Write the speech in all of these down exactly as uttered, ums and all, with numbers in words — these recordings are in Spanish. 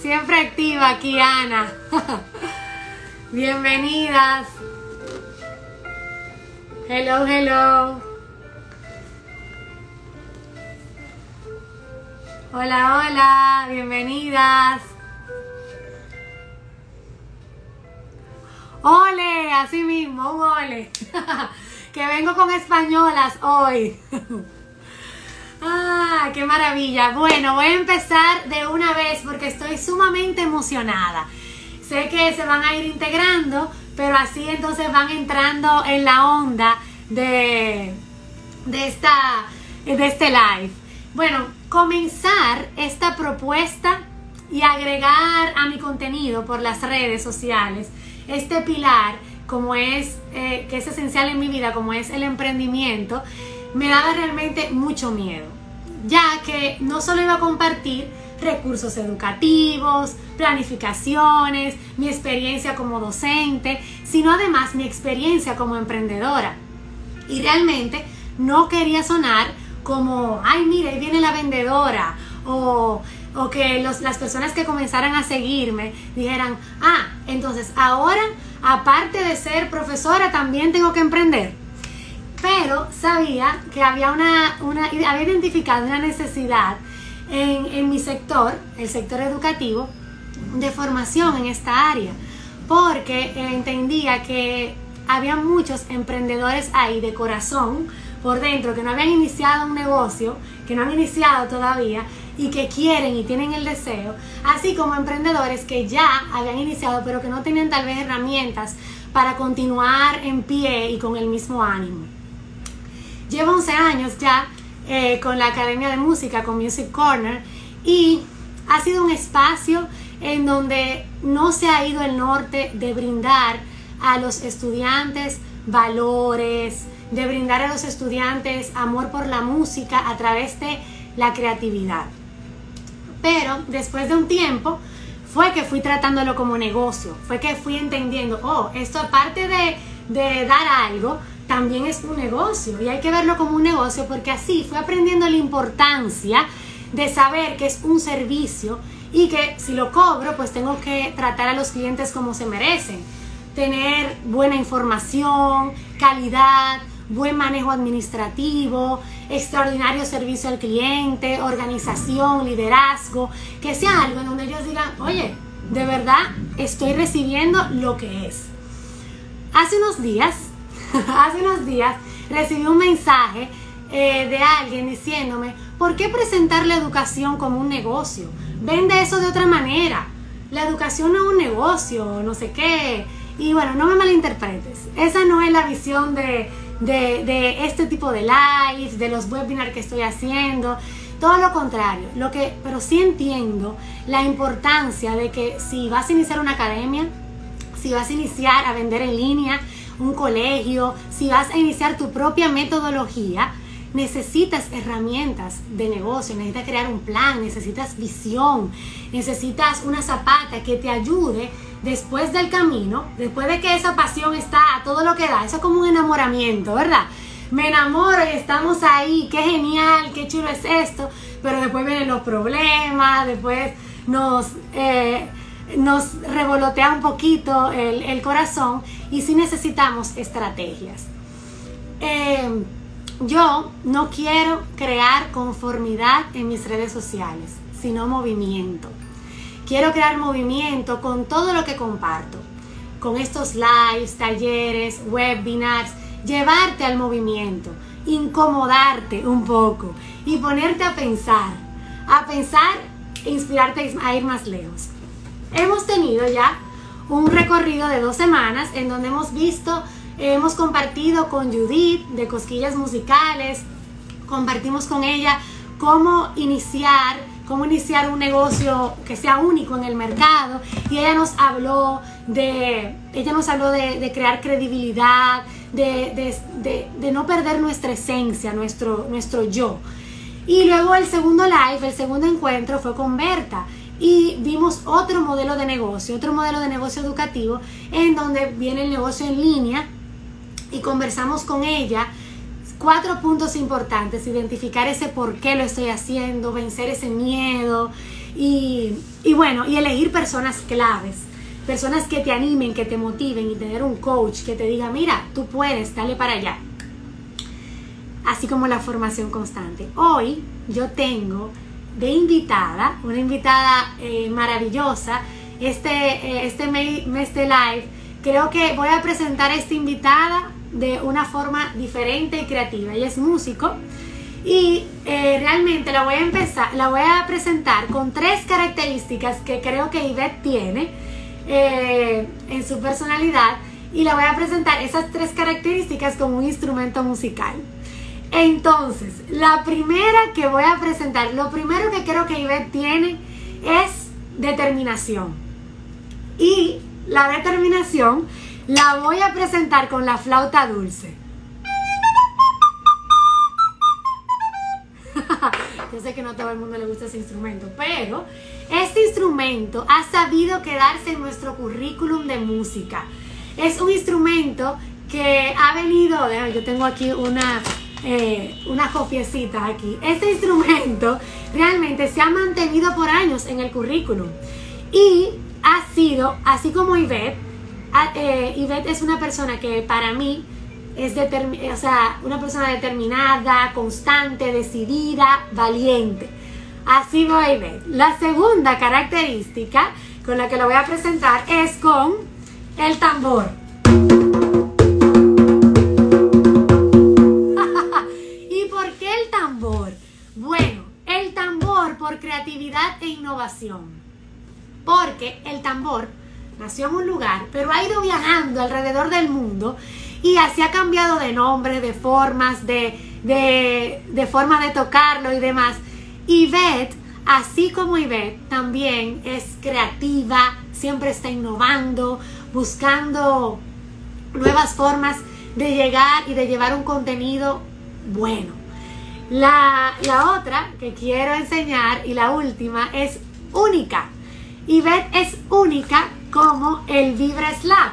siempre activa aquí, Ana. Bienvenidas. Hello, hello. Hola, hola, bienvenidas. Ole, así mismo, un ole. Que vengo con españolas hoy. Ah, qué maravilla. Bueno, voy a empezar de una vez porque estoy sumamente emocionada. Sé que se van a ir integrando, pero así entonces van entrando en la onda de, de, esta, de este live. Bueno, comenzar esta propuesta y agregar a mi contenido por las redes sociales este pilar, como es, eh, que es esencial en mi vida, como es el emprendimiento, me daba realmente mucho miedo, ya que no solo iba a compartir recursos educativos, planificaciones, mi experiencia como docente, sino además mi experiencia como emprendedora. Y realmente no quería sonar como, ay, mira, ahí viene la vendedora, o, o que los, las personas que comenzaran a seguirme dijeran, ah, entonces ahora, aparte de ser profesora, también tengo que emprender. Pero sabía que había, una, una, había identificado una necesidad en, en mi sector, el sector educativo, de formación en esta área, porque entendía que había muchos emprendedores ahí de corazón, por dentro, que no habían iniciado un negocio, que no han iniciado todavía y que quieren y tienen el deseo, así como emprendedores que ya habían iniciado pero que no tenían tal vez herramientas para continuar en pie y con el mismo ánimo. Llevo once años ya eh, con la Academia de Música, con Music Corner, y ha sido un espacio en donde no se ha ido el norte de brindar a los estudiantes valores, de brindar a los estudiantes amor por la música a través de la creatividad. Pero después de un tiempo fue que fui tratándolo como negocio, fue que fui entendiendo, oh, esto aparte de, de dar algo, también es un negocio y hay que verlo como un negocio, porque así fui aprendiendo la importancia de saber que es un servicio y que si lo cobro, pues tengo que tratar a los clientes como se merecen, tener buena información, calidad, buen manejo administrativo, extraordinario servicio al cliente, organización, liderazgo, que sea algo en donde ellos digan, oye, de verdad estoy recibiendo lo que es. Hace unos días, hace unos días recibí un mensaje eh, de alguien diciéndome, ¿por qué presentar la educación como un negocio? Vende eso de otra manera. La educación no es un negocio, no sé qué. Y bueno, no me malinterpretes, esa no es la visión de, de, de este tipo de lives, de los webinars que estoy haciendo, todo lo contrario, lo que, pero sí entiendo la importancia de que si vas a iniciar una academia, si vas a iniciar a vender en línea, un colegio, si vas a iniciar tu propia metodología, necesitas herramientas de negocio, necesitas crear un plan, necesitas visión, necesitas una zapata que te ayude después del camino, después de que esa pasión está a todo lo que da. Eso es como un enamoramiento, ¿verdad? Me enamoro y estamos ahí, qué genial, qué chulo es esto, pero después vienen los problemas, después nos, eh, nos revolotea un poquito el, el corazón y sí necesitamos estrategias. Eh, yo no quiero crear conformidad en mis redes sociales, sino movimiento. Quiero crear movimiento con todo lo que comparto, con estos lives, talleres, webinars, llevarte al movimiento, incomodarte un poco y ponerte a pensar, a pensar e inspirarte a ir más lejos. Hemos tenido ya un recorrido de dos semanas en donde hemos visto, hemos compartido con Judith de Cosquillas Musicales, compartimos con ella cómo iniciar cómo iniciar un negocio que sea único en el mercado, y ella nos habló de, ella nos habló de, de crear credibilidad, de, de, de, de no perder nuestra esencia, nuestro, nuestro yo. Y luego el segundo live, el segundo encuentro fue con Berta, y vimos otro modelo de negocio, otro modelo de negocio educativo, en donde viene el negocio en línea, y conversamos con ella. Cuatro puntos importantes: identificar ese por qué lo estoy haciendo, vencer ese miedo Y, y bueno, y elegir personas claves, personas que te animen, que te motiven, y tener un coach que te diga, mira, tú puedes, dale para allá. Así como la formación constante. Hoy yo tengo de invitada, una invitada eh, maravillosa, este, eh, este mes de live. Creo que voy a presentar a esta invitada de una forma diferente y creativa. Ella es músico y eh, realmente la voy a empezar, la voy a presentar con tres características que creo que Ivette tiene eh, en su personalidad, y la voy a presentar esas tres características con un instrumento musical. Entonces, la primera que voy a presentar, lo primero que creo que Ivette tiene es determinación, y la determinación la voy a presentar con la flauta dulce. Yo sé que no a todo el mundo le gusta ese instrumento, pero este instrumento ha sabido quedarse en nuestro currículum de música. Es un instrumento que ha venido, yo tengo aquí una, eh, unas copiecitas aquí. Este instrumento realmente se ha mantenido por años en el currículum y ha sido, así como Ivette, eh, Ivette es una persona que para mí es determin- o sea, una persona determinada, constante, decidida, valiente. Así va Ivette. La segunda característica con la que la voy a presentar es con el tambor. ¿Y por qué el tambor? Bueno, el tambor por creatividad e innovación. Porque el tambor nació en un lugar, pero ha ido viajando alrededor del mundo y así ha cambiado de nombre, de formas, de, de, de forma de tocarlo y demás. Ivette, así como Ivette, también es creativa, siempre está innovando, buscando nuevas formas de llegar y de llevar un contenido bueno. La, la otra que quiero enseñar, y la última, es única. Ivette es única como el Vibra-Slap.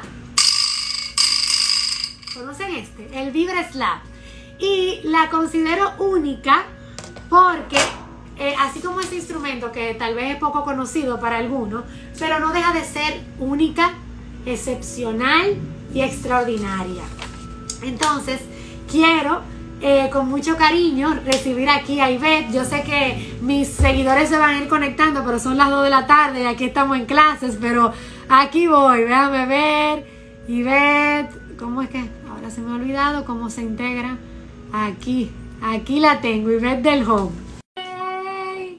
¿Conocen este? El Vibra-Slap. Y la considero única porque, eh, así como este instrumento que tal vez es poco conocido para algunos, pero no deja de ser única, excepcional y extraordinaria. Entonces, quiero eh, con mucho cariño recibir aquí a Ivette. Yo sé que mis seguidores se van a ir conectando, pero son las dos de la tarde y aquí estamos en clases, pero aquí voy, déjame ver. Ivette, ¿cómo es que? Ahora se me ha olvidado cómo se integra. Aquí, aquí la tengo, Ivette del Home. ¡Hey!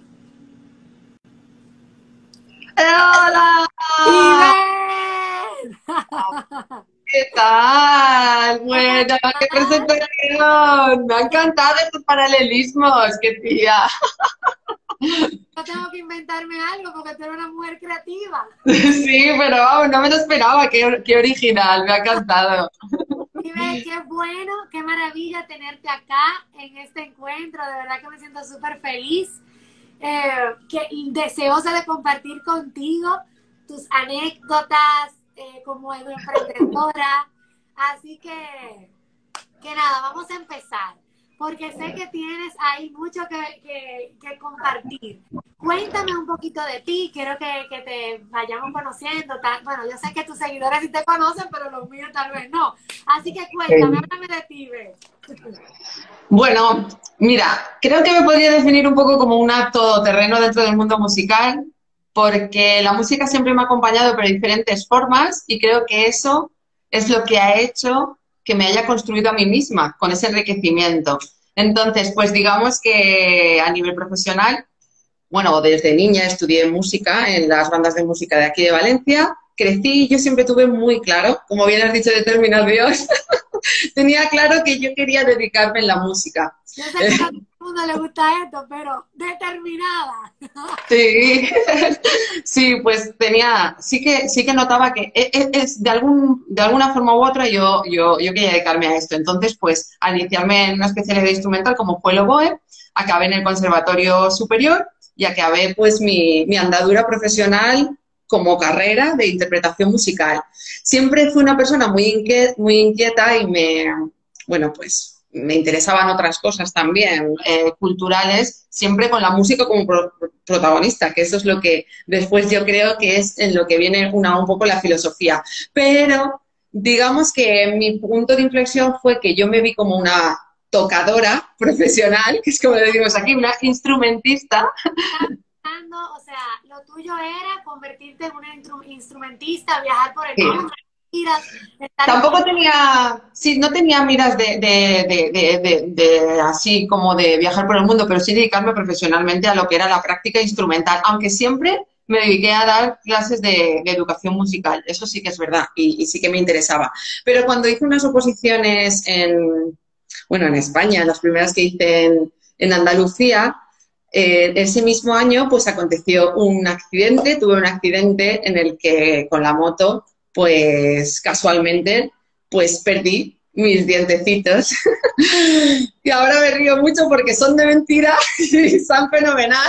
¡Hola! ¡Ivette! ¿Qué tal? Bueno, qué presentación. Me ha encantado estos paralelismos, qué tía. No tengo que inventarme algo porque tú eres una mujer creativa. Sí, pero vamos, no me lo esperaba. Qué, qué original, me ha encantado. Ivette, qué bueno, qué maravilla tenerte acá en este encuentro. De verdad que me siento súper feliz, eh, que, deseosa de compartir contigo tus anécdotas eh, como emprendedora. Así que, que nada, vamos a empezar, porque sé que tienes ahí mucho que, que, que compartir. Cuéntame un poquito de ti, quiero que, que te vayamos conociendo. Bueno, yo sé que tus seguidores sí te conocen, pero los míos tal vez no. Así que cuéntame, háblame de ti, Ivette. Bueno, mira, creo que me podría definir un poco como una todoterreno dentro del mundo musical, porque la música siempre me ha acompañado pero de diferentes formas, y creo que eso es lo que ha hecho que me haya construido a mí misma, con ese enriquecimiento. Entonces, pues digamos que a nivel profesional, bueno, desde niña estudié música en las bandas de música de aquí de Valencia, crecí y yo siempre tuve muy claro, como bien has dicho de Terminal Dios, tenía claro que yo quería dedicarme en la música. Yo sé que a todo el mundo le gusta esto, pero determinada. Sí, sí, pues tenía, sí que, sí que notaba que es, es de algún, de alguna forma u otra yo, yo, yo quería dedicarme a esto. Entonces, pues, al iniciarme en una especialidad de instrumental como fue el oboe, acabé en el Conservatorio Superior y acabé, pues, mi, mi andadura profesional como carrera de interpretación musical. Siempre fui una persona muy inquieta, muy inquieta y me, bueno, pues, me interesaban otras cosas también, eh, culturales, siempre con la música como pro protagonista, que eso es lo que después yo creo que es en lo que viene una, un poco la filosofía. Pero digamos que mi punto de inflexión fue que yo me vi como una tocadora profesional, que es como le decimos aquí, una instrumentista. O sea, lo tuyo era convertirte en una instrumentista, viajar por el Sí. mundo. Tampoco tenía, sí, no tenía miras de, de, de, de, de, de así como de viajar por el mundo, pero sí dedicarme profesionalmente a lo que era la práctica instrumental, aunque siempre me dediqué a dar clases de, de educación musical, eso sí que es verdad, y, y sí que me interesaba. Pero cuando hice unas oposiciones en, bueno, en España, las primeras que hice en, en Andalucía, eh, ese mismo año pues aconteció un accidente, tuve un accidente en el que con la moto pues casualmente, pues perdí mis dientecitos. Y ahora me río mucho porque son de mentira y son fenomenal.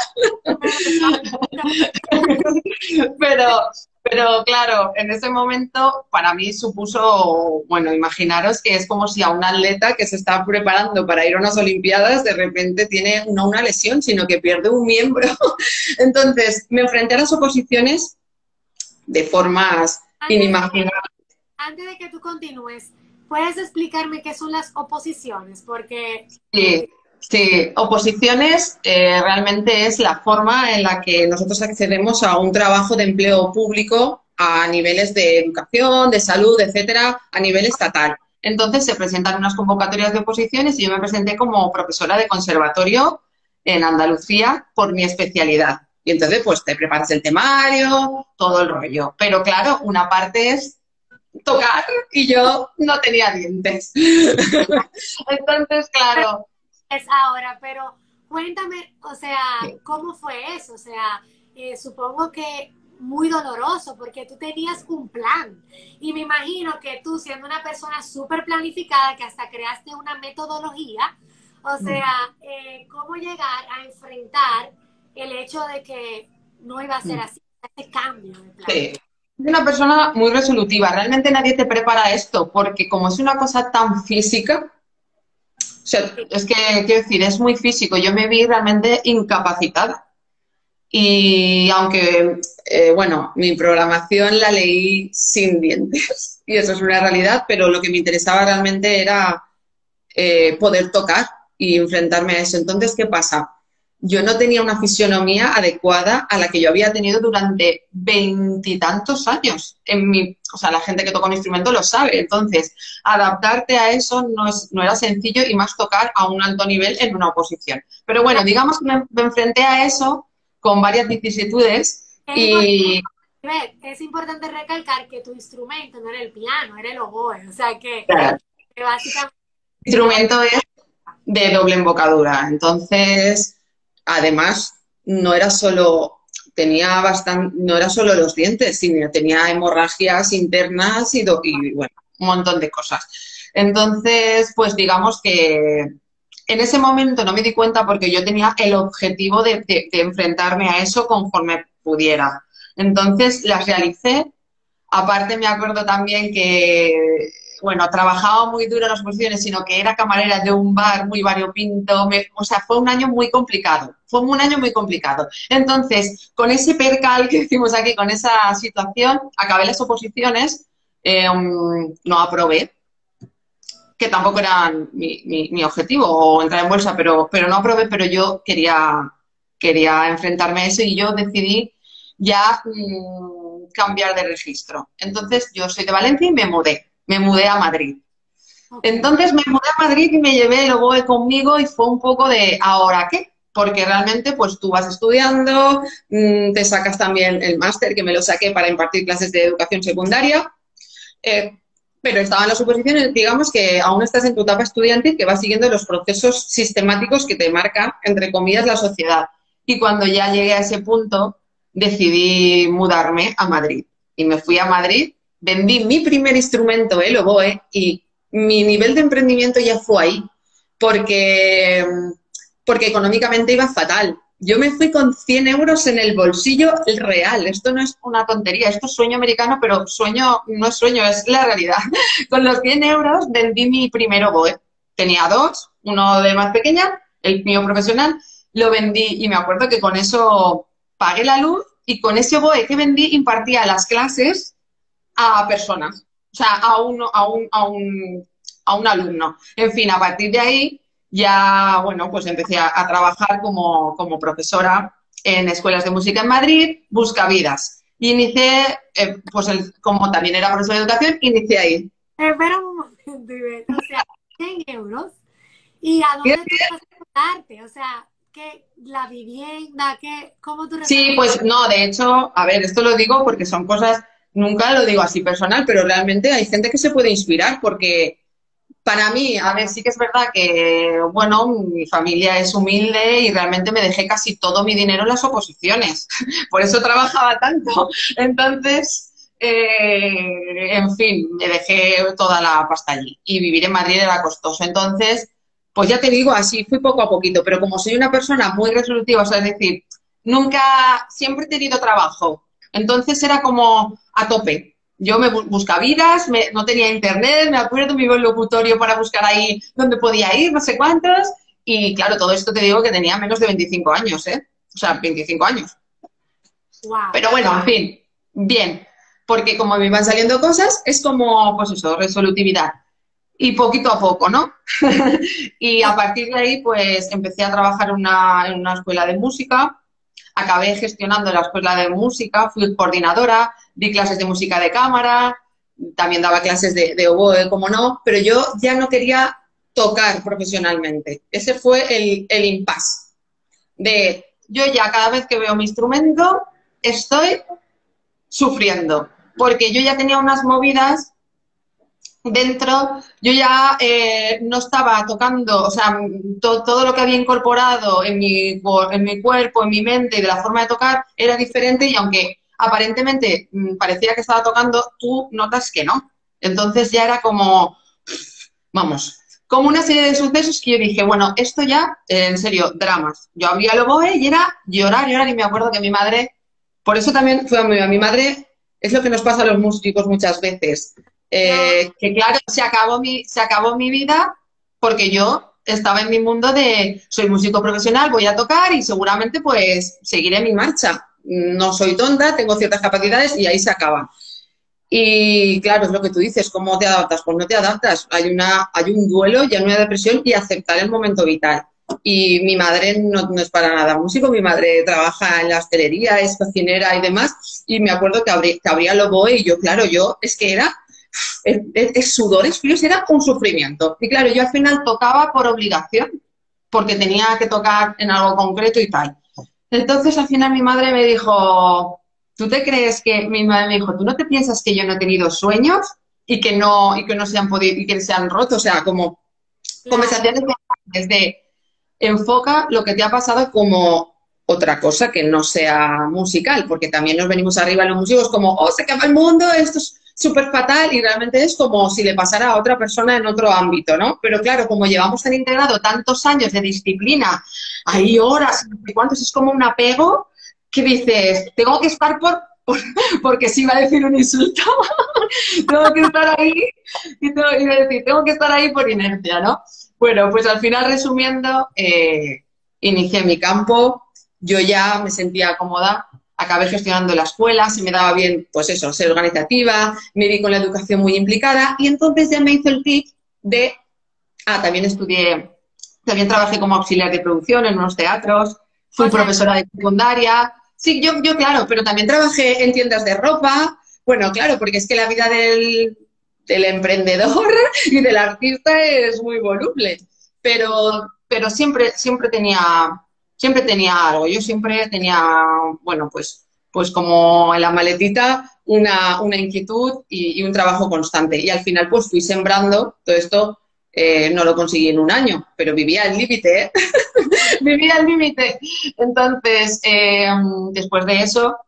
pero, pero claro, en ese momento para mí supuso, bueno, imaginaros que es como si a un atleta que se está preparando para ir a unas Olimpiadas de repente tiene no una lesión, sino que pierde un miembro. Entonces, me enfrenté a las oposiciones de formas inimaginable. Antes de que tú continúes, ¿puedes explicarme qué son las oposiciones? Porque... Sí, sí. Oposiciones eh, realmente es la forma en la que nosotros accedemos a un trabajo de empleo público a niveles de educación, de salud, etcétera, a nivel estatal. Entonces se presentan unas convocatorias de oposiciones y yo me presenté como profesora de conservatorio en Andalucía por mi especialidad. Y entonces, pues, te preparas el temario, todo el rollo. Pero, claro, una parte es tocar y yo no tenía dientes. Entonces, claro. Es ahora, pero cuéntame, o sea, ¿cómo fue eso? O sea, eh, supongo que muy doloroso porque tú tenías un plan. Y me imagino que tú, siendo una persona súper planificada, que hasta creaste una metodología, o sea, eh, ¿cómo llegar a enfrentar el hecho de que no iba a ser así, ese cambio de plan? Sí. Es una persona muy resolutiva. Realmente nadie te prepara esto, porque como es una cosa tan física, o sea, es que, quiero decir, es muy físico. Yo me vi realmente incapacitada. Y aunque, eh, bueno, mi programación la leí sin dientes, y eso es una realidad, pero lo que me interesaba realmente era eh, poder tocar y enfrentarme a eso. Entonces, ¿qué pasa? Yo no tenía una fisionomía adecuada a la que yo había tenido durante veintitantos años. En mi, o sea, la gente que toca un instrumento lo sabe. Entonces, adaptarte a eso no, es, no era sencillo y más tocar a un alto nivel en una oposición. Pero bueno, digamos que me, me enfrenté a eso con varias vicisitudes y... Es importante recalcar que tu instrumento no era el piano, era el oboe. O sea, que, Claro. que básicamente... El instrumento es de doble embocadura. Entonces... Además, no era solo, tenía bastante, no era solo los dientes, sino tenía hemorragias internas y, do, y bueno, un montón de cosas. Entonces, pues digamos que en ese momento no me di cuenta porque yo tenía el objetivo de, de, de enfrentarme a eso conforme pudiera. Entonces las realicé. Aparte me acuerdo también que, bueno, trabajaba muy duro en las oposiciones, sino que era camarera de un bar muy variopinto. Me, o sea, fue un año muy complicado. Fue un año muy complicado. Entonces, con ese percal que decimos aquí, con esa situación, acabé las oposiciones, eh, um, no aprobé, que tampoco era mi, mi, mi objetivo, o entrar en bolsa, pero, pero no aprobé, pero yo quería, quería enfrentarme a eso y yo decidí ya mmm, cambiar de registro. Entonces, yo soy de Valencia y me mudé. Me mudé a Madrid. Okay. Entonces me mudé a Madrid y me llevé el oboe conmigo y fue un poco de ¿ahora qué? Porque realmente pues tú vas estudiando, mmm, te sacas también el máster, que me lo saqué para impartir clases de educación secundaria, eh, pero estaban las oposiciones, digamos que aún estás en tu etapa estudiantil, que vas siguiendo los procesos sistemáticos que te marca, entre comillas, la sociedad. Y cuando ya llegué a ese punto, decidí mudarme a Madrid. Y me fui a Madrid, vendí mi primer instrumento, el oboe, y mi nivel de emprendimiento ya fue ahí, porque, porque económicamente iba fatal. Yo me fui con cien euros en el bolsillo real. Esto no es una tontería, esto es sueño americano, pero sueño no es sueño, es la realidad. Con los cien euros vendí mi primer oboe. tenía dos, uno de más pequeña, el mío profesional, lo vendí y me acuerdo que con eso pagué la luz y con ese oboe que vendí impartía las clases a personas, o sea, a, uno, a, un, a, un, a un alumno. En fin, a partir de ahí ya, bueno, pues empecé a, a trabajar como, como profesora en escuelas de música en Madrid, Buscavidas. Y inicié, eh, pues el, como también era profesora de educación, inicié ahí. Espera un momento, Ivette. O sea, cien euros. ¿Y a dónde tú vas a mudarte? O sea, ¿qué, la vivienda? ¿Qué, cómo tú Sí, resolves? pues no, de hecho, a ver, esto lo digo porque son cosas, nunca lo digo así personal, pero realmente hay gente que se puede inspirar porque para mí, a ver, sí que es verdad que, bueno, mi familia es humilde y realmente me dejé casi todo mi dinero en las oposiciones. Por eso trabajaba tanto. Entonces, eh, en fin, me dejé toda la pasta allí. Y vivir en Madrid era costoso. Entonces, pues ya te digo, así fui poco a poquito. Pero como soy una persona muy resolutiva, o sea, es decir, nunca, siempre he tenido trabajo. Entonces era como a tope. Yo me buscaba vidas, me, no tenía internet, me acuerdo, me iba al locutorio para buscar ahí dónde podía ir, no sé cuántos. Y claro, todo esto te digo que tenía menos de veinticinco años, ¿eh? O sea, veinticinco años. Wow. Pero bueno, en fin, bien. Porque como me iban saliendo cosas, es como, pues eso, resolutividad. Y poquito a poco, ¿no? Y a partir de ahí, pues empecé a trabajar una, en una escuela de música. Acabé gestionando la escuela de música, fui coordinadora, di clases de música de cámara, también daba clases de, de oboe, como no, pero yo ya no quería tocar profesionalmente. Ese fue el, el impasse de yo ya cada vez que veo mi instrumento estoy sufriendo, porque yo ya tenía unas movidas dentro, yo ya eh, no estaba tocando, o sea, to, todo lo que había incorporado en mi, en mi cuerpo, en mi mente y de la forma de tocar era diferente y aunque aparentemente mmm, parecía que estaba tocando, tú notas que no. Entonces ya era como, vamos, como una serie de sucesos que yo dije, bueno, esto ya, eh, en serio, dramas. Yo abría el oboe y era llorar, llorar y me acuerdo que mi madre, por eso también fue a mi, a mi madre, es lo que nos pasa a los músicos muchas veces. Eh, que claro, se acabó, mi, se acabó mi vida porque yo estaba en mi mundo de soy músico profesional, voy a tocar y seguramente pues seguiré mi marcha. No soy tonta, tengo ciertas capacidades y ahí se acaba. Y claro, es lo que tú dices, ¿cómo te adaptas? Pues no te adaptas. Hay, una, hay un duelo y hay una depresión y aceptar el momento vital. Y mi madre no, no es para nada músico, mi madre trabaja en la hostelería, es cocinera y demás. Y me acuerdo que abría, que abría el oboe y yo, claro, yo es que era... El, el, el sudores fríos era un sufrimiento. Y claro, yo al final tocaba por obligación, porque tenía que tocar en algo concreto y tal. Entonces al final mi madre me dijo, ¿tú te crees que, mi madre me dijo, ¿tú no te piensas que yo no he tenido sueños y que no, y que no se han podido, y que se han roto? O sea, como claro. Conversaciones de, de enfoca lo que te ha pasado como otra cosa que no sea musical, porque también nos venimos arriba los músicos como, oh, se acaba el mundo, esto es súper fatal y realmente es como si le pasara a otra persona en otro ámbito, ¿no? Pero claro, como llevamos tan integrado tantos años de disciplina, hay horas, no sé cuántos, es como un apego que dices, tengo que estar por, por porque si iba a decir un insulto, tengo que estar ahí y tengo, iba a decir, tengo que estar ahí por inercia, ¿no? Bueno, pues al final resumiendo, eh, inicié mi campo, yo ya me sentía cómoda. Acabé gestionando la escuela, se me daba bien, pues eso, ser organizativa, me vi con la educación muy implicada y entonces ya me hizo el tip de, ah, también estudié, también trabajé como auxiliar de producción en unos teatros, fui okay. profesora de secundaria, sí, yo, yo claro, pero también trabajé en tiendas de ropa, bueno, claro, porque es que la vida del, del emprendedor y del artista es muy voluble, pero, pero siempre, siempre tenía... Siempre tenía algo, yo siempre tenía, bueno, pues, pues como en la maletita, una, una inquietud y, y un trabajo constante. Y al final, pues fui sembrando, todo esto eh, no lo conseguí en un año, pero vivía al límite, ¿eh? Vivía al límite. Entonces, eh, después de eso,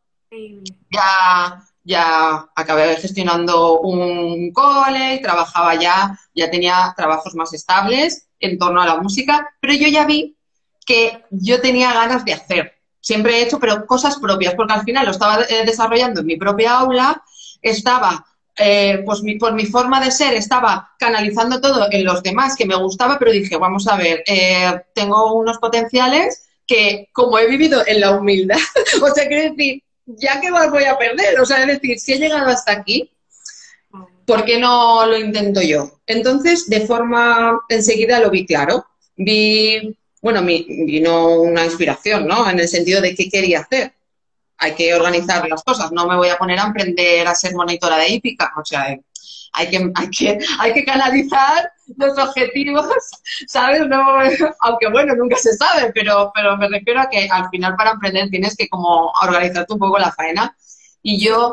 ya, ya acabé gestionando un cole, y trabajaba ya, ya tenía trabajos más estables en torno a la música, pero yo ya vi que yo tenía ganas de hacer. Siempre he hecho, pero cosas propias, porque al final lo estaba eh, desarrollando en mi propia aula, estaba eh, pues mi, por mi forma de ser estaba canalizando todo en los demás que me gustaba, pero dije, vamos a ver, eh, tengo unos potenciales que como he vivido en la humildad, o sea, quiero decir, ya que más voy a perder, o sea, es decir, si he llegado hasta aquí, ¿por qué no lo intento yo? Entonces, de forma, enseguida lo vi claro, vi, bueno, mi, vino una inspiración, ¿no? En el sentido de qué quería hacer. Hay que organizar las cosas, no me voy a poner a emprender a ser monitora de hípica, o sea, hay que, hay que, hay que canalizar los objetivos, ¿sabes? No, aunque bueno, nunca se sabe, pero, pero me refiero a que al final para emprender tienes que como organizarte un poco la faena. Y yo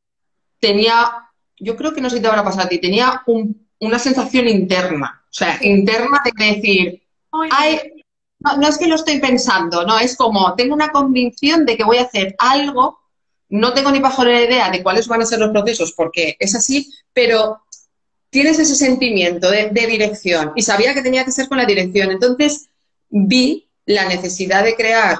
tenía, yo creo que no sé si te habrá pasado a ti, tenía un, una sensación interna, o sea, interna de decir, ay, no, no es que lo estoy pensando, no, es como, tengo una convicción de que voy a hacer algo, no tengo ni pajolera idea de cuáles van a ser los procesos, porque es así, pero tienes ese sentimiento de, de dirección y sabía que tenía que ser con la dirección. Entonces vi la necesidad de crear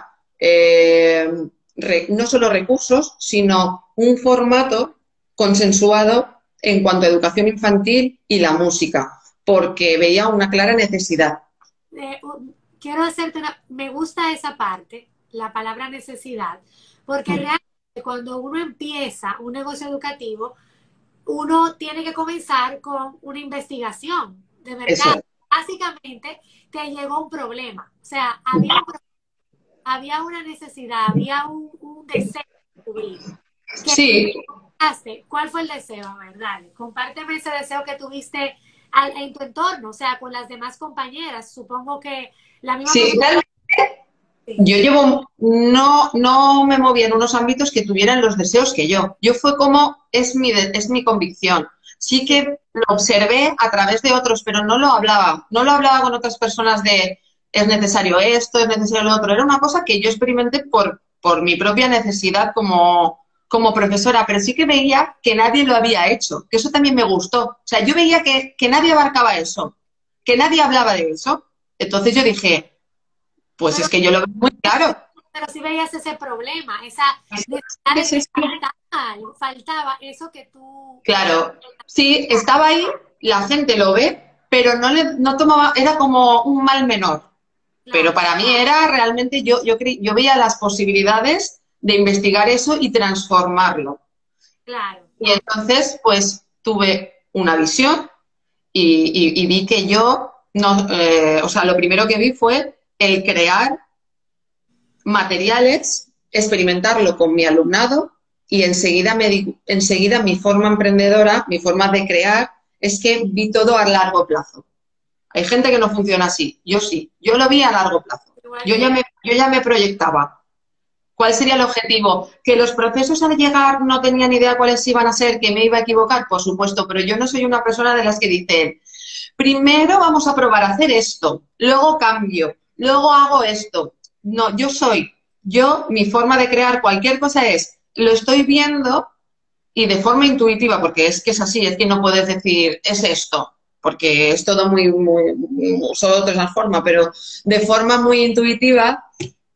eh, re, no solo recursos, sino un formato consensuado en cuanto a educación infantil y la música, porque veía una clara necesidad. Eh, quiero hacerte una... Me gusta esa parte, la palabra necesidad, porque mm. realmente cuando uno empieza un negocio educativo, uno tiene que comenzar con una investigación de mercado. Eso. Básicamente, te llegó un problema. O sea, había, un problema, había una necesidad, había un, un deseo de cubrir. Sí. ¿Cuál fue el deseo? A ver, dale, compárteme ese deseo que tuviste al, en tu entorno, o sea, con las demás compañeras. Supongo que la misma... Sí, realmente yo llevo, no, no me movía en unos ámbitos que tuvieran los deseos que yo. Yo fue como, es mi, es mi convicción. Sí que lo observé a través de otros, pero no lo hablaba. No lo hablaba con otras personas de, es necesario esto, es necesario lo otro. Era una cosa que yo experimenté por, por mi propia necesidad como, como profesora, pero sí que veía que nadie lo había hecho, que eso también me gustó. O sea, yo veía que, que nadie abarcaba eso, que nadie hablaba de eso. Entonces yo dije... Pues pero, es que yo lo veo muy claro. Pero si veías ese problema, esa necesidad de que faltaba, faltaba eso que tú... Claro, sí, estaba ahí, la gente lo ve, pero no le no tomaba, era como un mal menor. Claro. Pero para mí era realmente, yo, yo, cre, yo veía las posibilidades de investigar eso y transformarlo. Claro. Y entonces, pues, tuve una visión y, y, y vi que yo, no, eh, o sea, lo primero que vi fue el crear materiales, experimentarlo con mi alumnado y enseguida, me di, enseguida mi forma emprendedora, mi forma de crear, es que vi todo a largo plazo. Hay gente que no funciona así, yo sí, yo lo vi a largo plazo. Yo ya me, yo ya me proyectaba. ¿Cuál sería el objetivo? ¿Que los procesos al llegar no tenía ni idea cuáles iban a ser, que me iba a equivocar? Por supuesto, pero yo no soy una persona de las que dicen, primero vamos a probar a hacer esto, luego cambio, luego hago esto. No, yo soy, yo, mi forma de crear cualquier cosa es, lo estoy viendo y de forma intuitiva, porque es que es así, es que no puedes decir, es esto, porque es todo muy, muy, solo de esa forma, pero de forma muy intuitiva,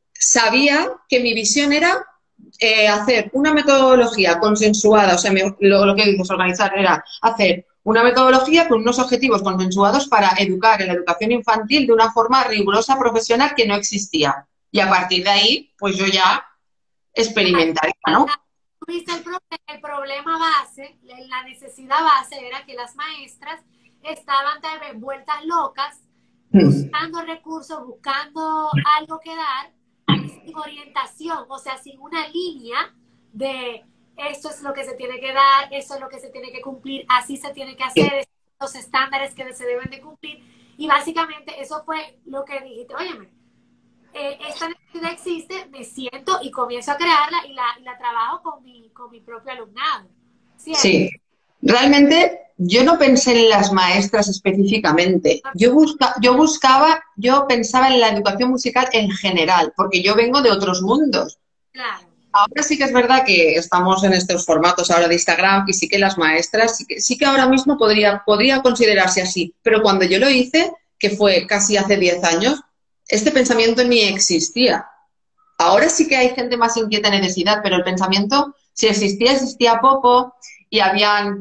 sabía que mi visión era eh, hacer una metodología consensuada, o sea, me, lo, lo que dices, organizar, era hacer una metodología con unos objetivos consensuados para educar en la educación infantil de una forma rigurosa, profesional, que no existía. Y a partir de ahí, pues yo ya experimentaría, ¿no? El, el problema base, la necesidad base era que las maestras estaban tal vez vueltas locas, buscando recursos, buscando algo que dar, sin orientación, o sea, sin una línea de esto es lo que se tiene que dar, esto es lo que se tiene que cumplir, así se tiene que hacer, los estándares que se deben de cumplir. Y básicamente eso fue lo que dijiste, óyeme, eh, esta necesidad existe, me siento y comienzo a crearla y la, y la trabajo con mi, con mi propio alumnado. ¿Cierto? Sí, realmente yo no pensé en las maestras específicamente, yo, busca, yo buscaba, yo pensaba en la educación musical en general, porque yo vengo de otros mundos. Claro. Ahora sí que es verdad que estamos en estos formatos ahora de Instagram y sí que las maestras, sí que, sí que ahora mismo podría, podría considerarse así, pero cuando yo lo hice, que fue casi hace diez años, este pensamiento ni existía. Ahora sí que hay gente más inquieta en necesidad, pero el pensamiento, si existía, existía poco y habían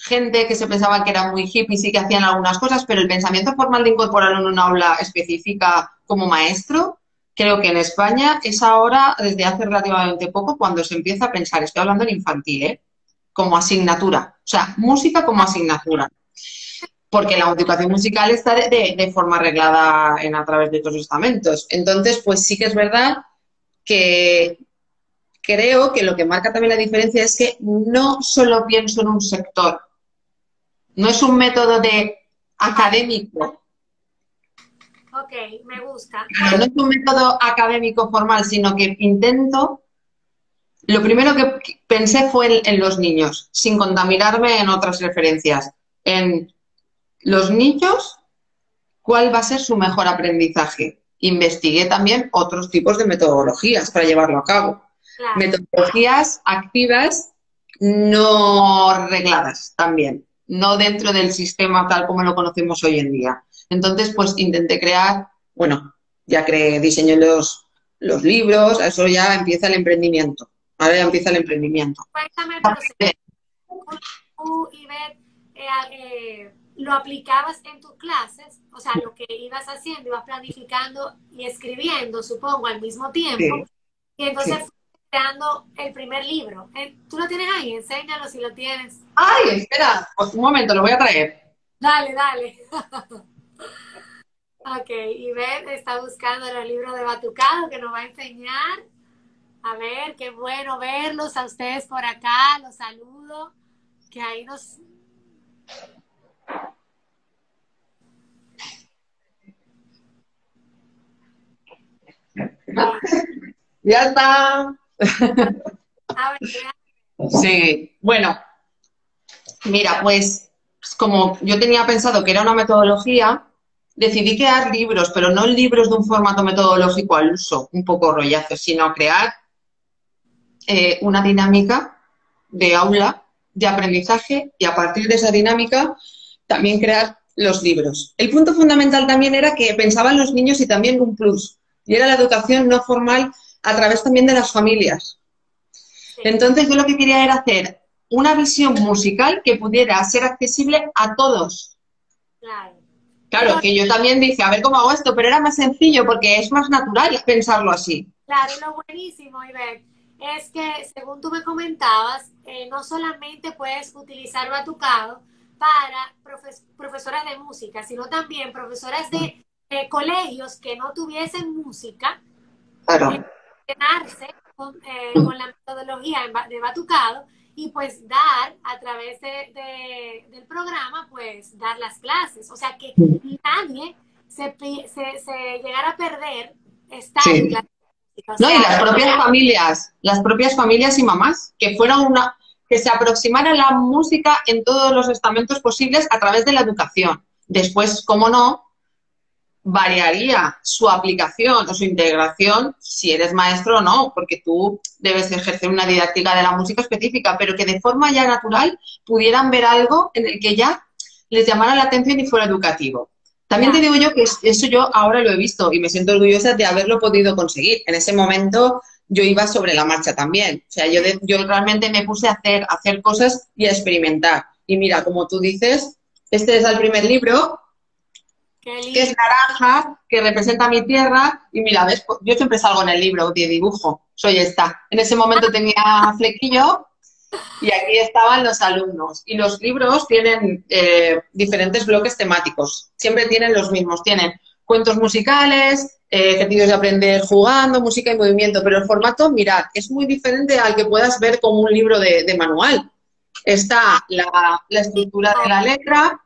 gente que se pensaba que eran muy hippies y que hacían algunas cosas, pero el pensamiento formal de incorporarlo en una aula específica como maestro, creo que en España es ahora, desde hace relativamente poco, cuando se empieza a pensar, estoy hablando en infantil, ¿eh? Como asignatura, o sea, música como asignatura. Porque la educación musical está de, de, de forma arreglada en, a través de otros estamentos. Entonces, pues sí que es verdad que creo que lo que marca también la diferencia es que no solo pienso en un sector, no es un método de académico. Ok, me gusta. No es un método académico formal, sino que intento, lo primero que pensé fue en, en los niños, sin contaminarme en otras referencias, en los niños, ¿cuál va a ser su mejor aprendizaje? Investigué también otros tipos de metodologías para llevarlo a cabo. Claro. Metodologías activas, no regladas también, no dentro del sistema tal como lo conocemos hoy en día. Entonces, pues intenté crear, bueno, ya creé, diseñé los, los libros, eso ya empieza el emprendimiento. Ahora ya empieza el emprendimiento. Cuéntame el proceso. Tú, Ivette, eh, eh, ¿lo aplicabas en tus clases? O sea, lo que ibas haciendo, ibas planificando y escribiendo, supongo, al mismo tiempo. Sí. Y entonces sí. Creando el primer libro. ¿Tú lo tienes ahí? Enséñalo si lo tienes. ¡Ay, espera! Pues un momento, lo voy a traer. Dale, dale. Ok, Ivette está buscando los libros de Batucado que nos va a enseñar. A ver, qué bueno verlos a ustedes por acá. Los saludo. Que ahí nos... Ya está. Sí, bueno, mira, pues como yo tenía pensado que era una metodología, decidí crear libros, pero no libros de un formato metodológico al uso, un poco rollazo, sino crear eh, una dinámica de aula, de aprendizaje, y a partir de esa dinámica también crear los libros. El punto fundamental también era que pensaban los niños y también un plus, y era la educación no formal a través también de las familias. Entonces yo lo que quería era hacer una visión musical que pudiera ser accesible a todos. Claro. Claro, que yo también dije, a ver cómo hago esto, pero era más sencillo porque es más natural pensarlo así. Claro, lo buenísimo, Ivette, es que según tú me comentabas, eh, no solamente puedes utilizar Batucado para profes profesoras de música, sino también profesoras de eh, colegios que no tuviesen música. Claro. Eh, entrenarse con, eh, con la metodología de Batucado y pues dar a través de, de, del programa, pues dar las clases. O sea que nadie se, se, se llegara a perder estar sí. en clase. O sea, no, y las que... propias familias, las propias familias y mamás, que fueran una, que se aproximaran a la música en todos los estamentos posibles a través de la educación. Después, cómo no, variaría su aplicación o su integración si eres maestro o no, porque tú debes ejercer una didáctica de la música específica, pero que de forma ya natural pudieran ver algo en el que ya les llamara la atención y fuera educativo. También te digo yo que eso yo ahora lo he visto y me siento orgullosa de haberlo podido conseguir. En ese momento yo iba sobre la marcha también. O sea, yo, de, yo realmente me puse a hacer, a hacer cosas y a experimentar. Y mira, como tú dices, este es el primer libro, que es naranja, que representa mi tierra, y mira, ves, yo siempre salgo en el libro de dibujo, soy esta. En ese momento tenía flequillo y aquí estaban los alumnos. Y los libros tienen eh, diferentes bloques temáticos, siempre tienen los mismos, tienen cuentos musicales, eh, ejercicios de aprender jugando, música y movimiento, pero el formato, mirad, es muy diferente al que puedas ver como un libro de, de manual. Está la, la estructura de la letra,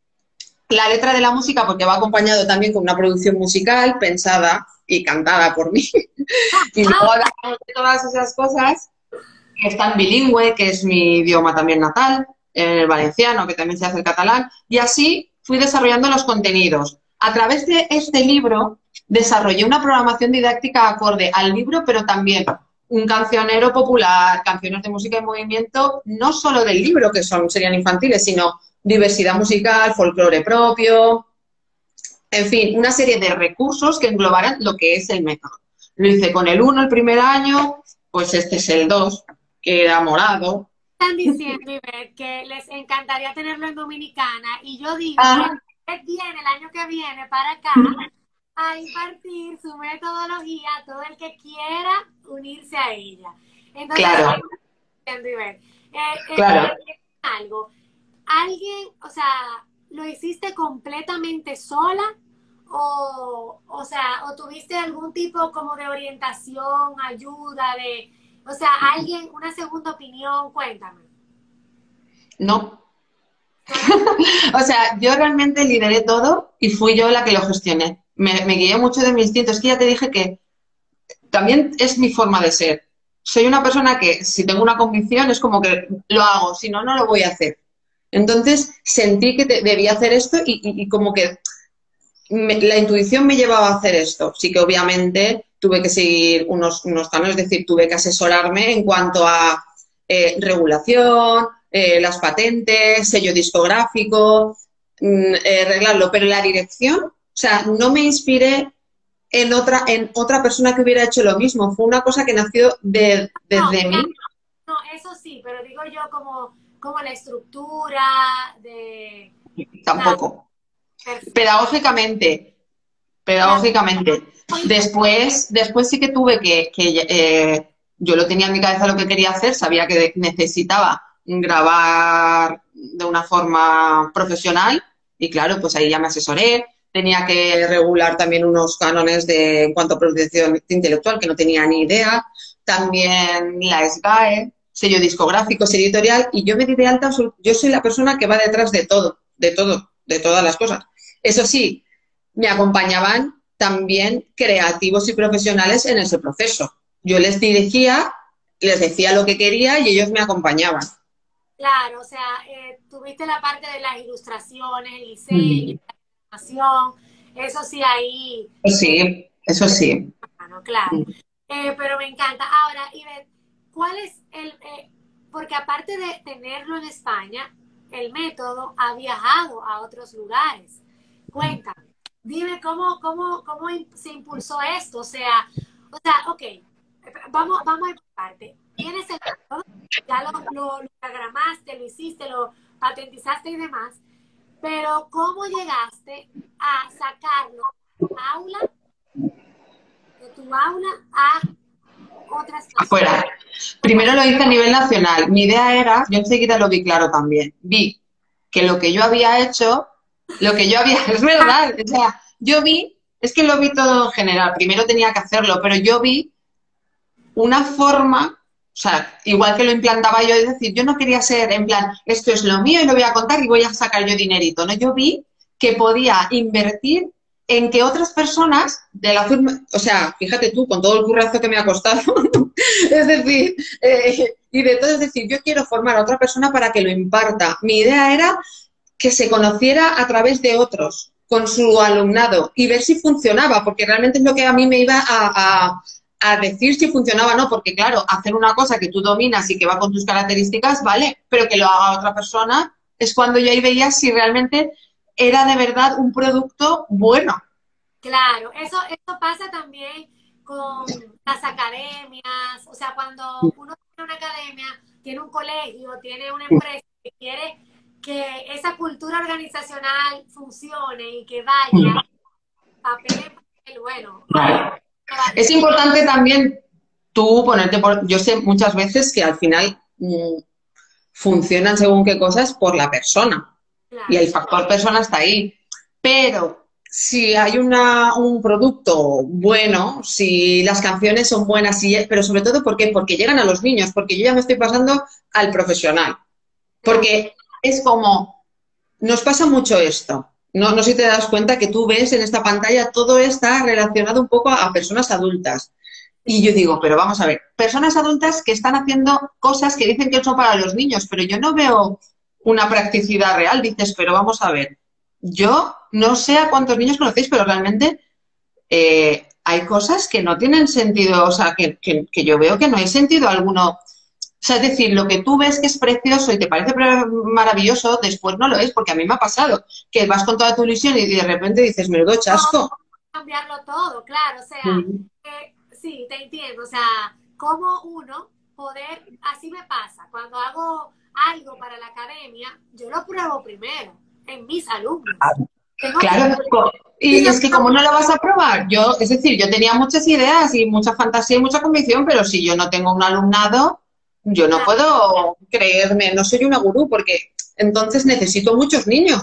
la letra de la música, porque va acompañado también con una producción musical pensada y cantada por mí. Y luego hablamos de todas esas cosas, que están bilingüe, que es mi idioma también natal, el valenciano, que también se hace el catalán, y así fui desarrollando los contenidos. A través de este libro desarrollé una programación didáctica acorde al libro, pero también un cancionero popular, canciones de música y movimiento, no solo del libro, que son serían infantiles, sino diversidad musical, folclore propio, en fin, una serie de recursos que englobaran lo que es el método. Lo hice con el uno el primer año, pues este es el dos, que era morado, están diciendo, Ivette, que les encantaría tenerlo en Dominicana y yo digo Ah, que Ivette viene el año que viene para acá a impartir su metodología a todo el que quiera unirse a ella. Entonces, claro, entiendo, Ivette. Eh, eh, claro. eh, algo, alguien, o sea, ¿lo hiciste completamente sola? O, o sea, o tuviste algún tipo como de orientación, ayuda, de, o sea, alguien, una segunda opinión, cuéntame. No. Sola. O sea, yo realmente lideré todo y fui yo la que lo gestioné. Me, me guié mucho de mi instinto. Es que ya te dije que también es mi forma de ser. Soy una persona que si tengo una convicción es como que lo hago, si no, no lo voy a hacer. Entonces sentí que te- debía hacer esto y, y- y como que me- la intuición me llevaba a hacer esto. Sí que obviamente tuve que seguir unos, unos caminos, es decir, tuve que asesorarme en cuanto a eh, regulación, eh, las patentes, sello discográfico, mm, eh, arreglarlo. Pero la dirección, o sea, no me inspiré en otra, en otra persona que hubiera hecho lo mismo. Fue una cosa que nació de, No, desde claro, mí, no, eso sí, pero digo yo como, como la estructura de, nada, tampoco. perfecto. Pedagógicamente, Claro, pedagógicamente. oíste, Después, después sí que tuve que, que eh, yo lo tenía en mi cabeza lo que quería hacer, sabía que necesitaba grabar de una forma profesional y claro, pues ahí ya me asesoré. Tenía que regular también unos cánones de, en cuanto a protección intelectual, que no tenía ni idea. También la SGAE, sello discográfico, sello editorial, y yo me di de alta, yo soy la persona que va detrás de todo, de todo, de todas las cosas. Eso sí, me acompañaban también creativos y profesionales en ese proceso. Yo les dirigía, les decía lo que quería y ellos me acompañaban. claro, o sea, eh, tuviste la parte de las ilustraciones, el diseño, Mm. la animación, eso sí ahí, Pues eh, sí, eso sí. bueno, claro. Eh, pero me encanta. Ahora, Ivette, ¿cuál es el, eh, porque aparte de tenerlo en España, el método ha viajado a otros lugares? Cuéntame, dime cómo, cómo, cómo im- se impulsó esto. O sea, o sea, ok, vamos, vamos a parte. Tienes el método, ya lo, lo, lo diagramaste, lo hiciste, lo patentizaste y demás, pero ¿cómo llegaste a sacarlo de tu aula, de tu aula a otras personas? Afuera. ¿Cómo Primero es? lo hice a nivel nacional. Mi idea era, yo enseguida lo vi claro también. Vi que lo que yo había hecho, lo que yo había, es verdad, o sea, yo vi, es que lo vi todo en general. Primero tenía que hacerlo, pero yo vi una forma, o sea, igual que lo implantaba yo, es decir, yo no quería ser en plan, esto es lo mío y lo voy a contar y voy a sacar yo dinerito, ¿no? Yo vi que podía invertir en que otras personas de la forma, o sea, fíjate tú, con todo el currazo que me ha costado, es decir, eh, y de todo, es decir, yo quiero formar a otra persona para que lo imparta. Mi idea era que se conociera a través de otros, con su alumnado, y ver si funcionaba, porque realmente es lo que a mí me iba a, a, a decir si funcionaba o no, porque claro, hacer una cosa que tú dominas y que va con tus características, vale, pero que lo haga otra persona, es cuando yo ahí veía si realmente era de verdad un producto bueno. Claro, eso, eso pasa también con las academias, o sea, cuando uno tiene una academia, tiene un colegio, tiene una empresa que quiere que esa cultura organizacional funcione y que vaya papel en papel, bueno, ahí Claro. va Es diciendo, importante también tú ponerte por... Yo sé muchas veces que al final mmm, funcionan según qué cosas por la persona. Y el claro, factor persona está ahí. Pero si hay una, un producto bueno, si las canciones son buenas, si, pero sobre todo ¿por qué? Porque llegan a los niños, porque yo ya me estoy pasando al profesional. claro, Porque es como, nos pasa mucho esto. No, no sé si te das cuenta que tú ves en esta pantalla todo está relacionado un poco a personas adultas. Y sí, yo digo, pero vamos a ver, personas adultas que están haciendo cosas que dicen que son para los niños, pero yo no veo una practicidad real. Dices, pero vamos a ver, yo no sé a cuántos niños conocéis, pero realmente eh, hay cosas que no tienen sentido, o sea, que, que, que yo veo que no hay sentido alguno. O sea, es decir, lo que tú ves que es precioso y te parece maravilloso, después no lo es, porque a mí me ha pasado, que vas con toda tu ilusión y de repente dices, me lo doy no, chasco. cambiarlo todo, claro, o sea, Mm. eh, sí, te entiendo, o sea, como uno poder, así me pasa, cuando hago algo para la academia, yo lo pruebo primero en mis alumnos. Tengo Claro, que... y es que como no lo vas a probar, yo, es decir, yo tenía muchas ideas y mucha fantasía y mucha convicción, pero si yo no tengo un alumnado, yo no puedo creerme, no soy una gurú, porque entonces necesito muchos niños.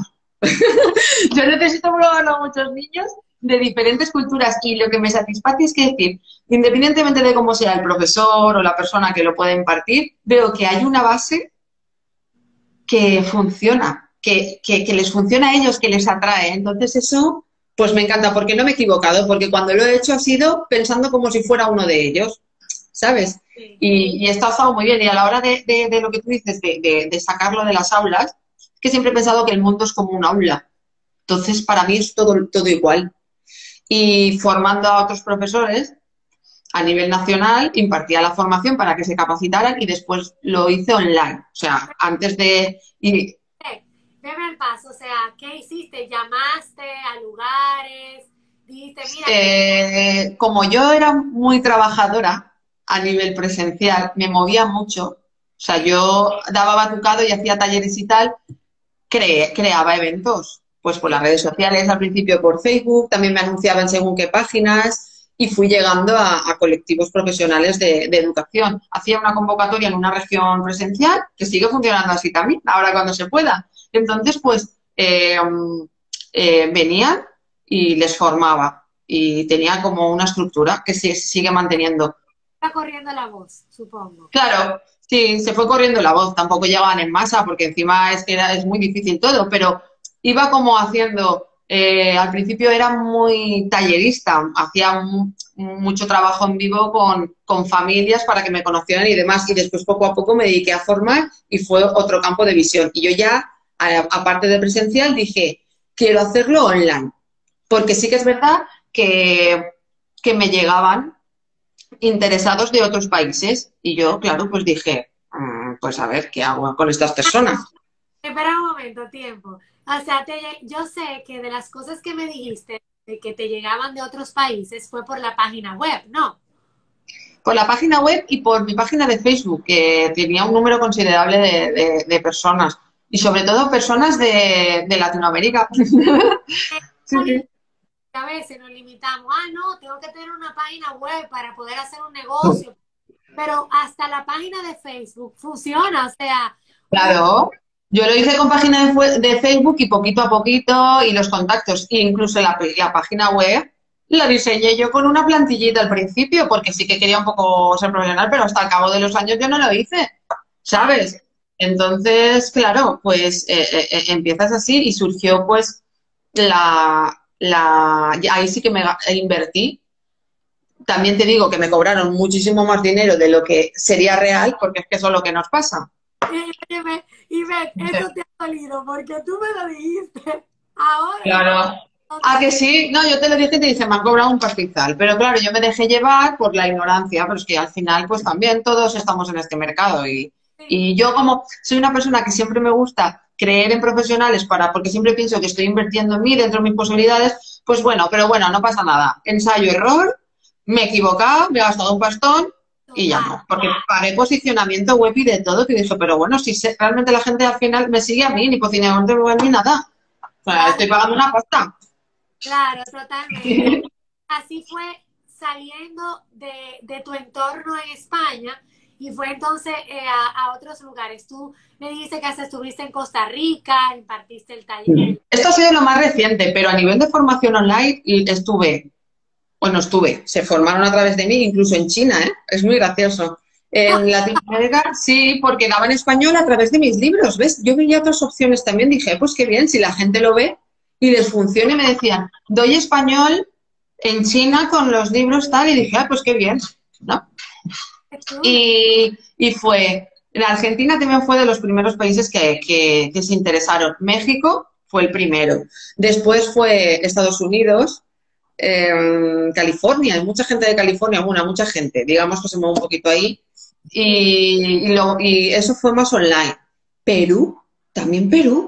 Yo necesito probarlo a muchos niños de diferentes culturas y lo que me satisface es que decir, independientemente de cómo sea el profesor o la persona que lo pueda impartir, veo que hay una base que funciona, que, que, que les funciona a ellos, que les atrae. Entonces eso, pues me encanta, porque no me he equivocado, porque cuando lo he hecho ha sido pensando como si fuera uno de ellos, ¿sabes? Sí. Y, y esto ha estado muy bien. Y a la hora de, de, de lo que tú dices, de, de, de sacarlo de las aulas, que siempre he pensado que el mundo es como un aula. Entonces, para mí es todo, todo igual. Y formando a otros profesores a nivel nacional, impartía la formación para que se capacitaran y después lo hice online. O sea, antes de... Y, Deme el paso, o sea, ¿qué hiciste? ¿Llamaste a lugares? Dijiste, mira... Eh, como yo era muy trabajadora a nivel presencial, me movía mucho. O sea, yo daba batucado y hacía talleres y tal, cre creaba eventos. Pues por las redes sociales, al principio por Facebook, también me anunciaba en según qué páginas y fui llegando a, a colectivos profesionales de, de educación. Hacía una convocatoria en una región presencial, que sigue funcionando así también, ahora cuando se pueda. Entonces, pues, eh, eh, venían y les formaba y tenía como una estructura que se sigue manteniendo. Está corriendo la voz, supongo. Claro, sí, se fue corriendo la voz, tampoco llegaban en masa porque encima es que era, es muy difícil todo, pero iba como haciendo, eh, al principio era muy tallerista, hacía un, mucho trabajo en vivo con, con familias para que me conocieran y demás, y después poco a poco me dediqué a formar y fue otro campo de visión. Y yo ya, aparte de presencial, dije, quiero hacerlo online, porque sí que es verdad que, que me llegaban interesados de otros países y yo, claro, pues dije, mmm, pues a ver, ¿qué hago con estas personas? Espera un momento, tiempo. O sea, te, yo sé que de las cosas que me dijiste, de que te llegaban de otros países, fue por la página web, ¿no? Por la página web y por mi página de Facebook, que tenía un número considerable de, de, de personas. Y sobre todo personas de, de Latinoamérica. Sí, sí. A veces nos limitamos, ah, no, tengo que tener una página web para poder hacer un negocio. Pero hasta la página de Facebook funciona, o sea... Claro. Yo lo hice con página de, de Facebook y poquito a poquito y los contactos, e incluso la, la página web la diseñé yo con una plantillita al principio porque sí que quería un poco ser profesional, pero hasta el cabo de los años yo no lo hice, ¿sabes? Entonces, claro, pues eh, eh, empiezas así y surgió pues la, la... Ahí sí que me invertí. También te digo que me cobraron muchísimo más dinero de lo que sería real porque es que eso es lo que nos pasa. Y, ve, y ve, eso te ha dolido porque tú me lo dijiste ahora. Claro. ¿Ah, que sí? No, yo te lo dije y te dije, me han cobrado un pastizal. Pero claro, yo me dejé llevar por la ignorancia, pero es que al final, pues también todos estamos en este mercado. Y, sí. y yo como soy una persona que siempre me gusta creer en profesionales para, porque siempre pienso que estoy invirtiendo en mí dentro de mis posibilidades, pues bueno, pero bueno, no pasa nada. Ensayo, error, me he equivocado, me he gastado un pastón y ya no. Porque pagué posicionamiento web y de todo, que dije, pero bueno, si sé, realmente la gente al final me sigue a mí, ni posicionamiento web ni nada. O sea, estoy pagando una pasta. Claro, totalmente. Así fue saliendo de, de tu entorno en España y fue entonces eh, a, a otros lugares. Tú me dices que hasta estuviste en Costa Rica, impartiste el taller. Esto ha sido lo más reciente, pero a nivel de formación online estuve, bueno, estuve, se formaron a través de mí, incluso en China, ¿eh? Es muy gracioso. En Latinoamérica, sí, porque daba en español a través de mis libros, ¿ves? Yo veía otras opciones también, dije, pues qué bien, si la gente lo ve y les funciona, y me decían, doy español en China con los libros tal, y dije, ah, pues qué bien, ¿no? Y, y fue, en Argentina también fue de los primeros países que, que, que se interesaron. México fue el primero. Después fue Estados Unidos, eh, California, hay mucha gente de California, bueno, mucha gente, digamos que se mueve un poquito ahí. Y, y, lo, y eso fue más online. Perú, también Perú.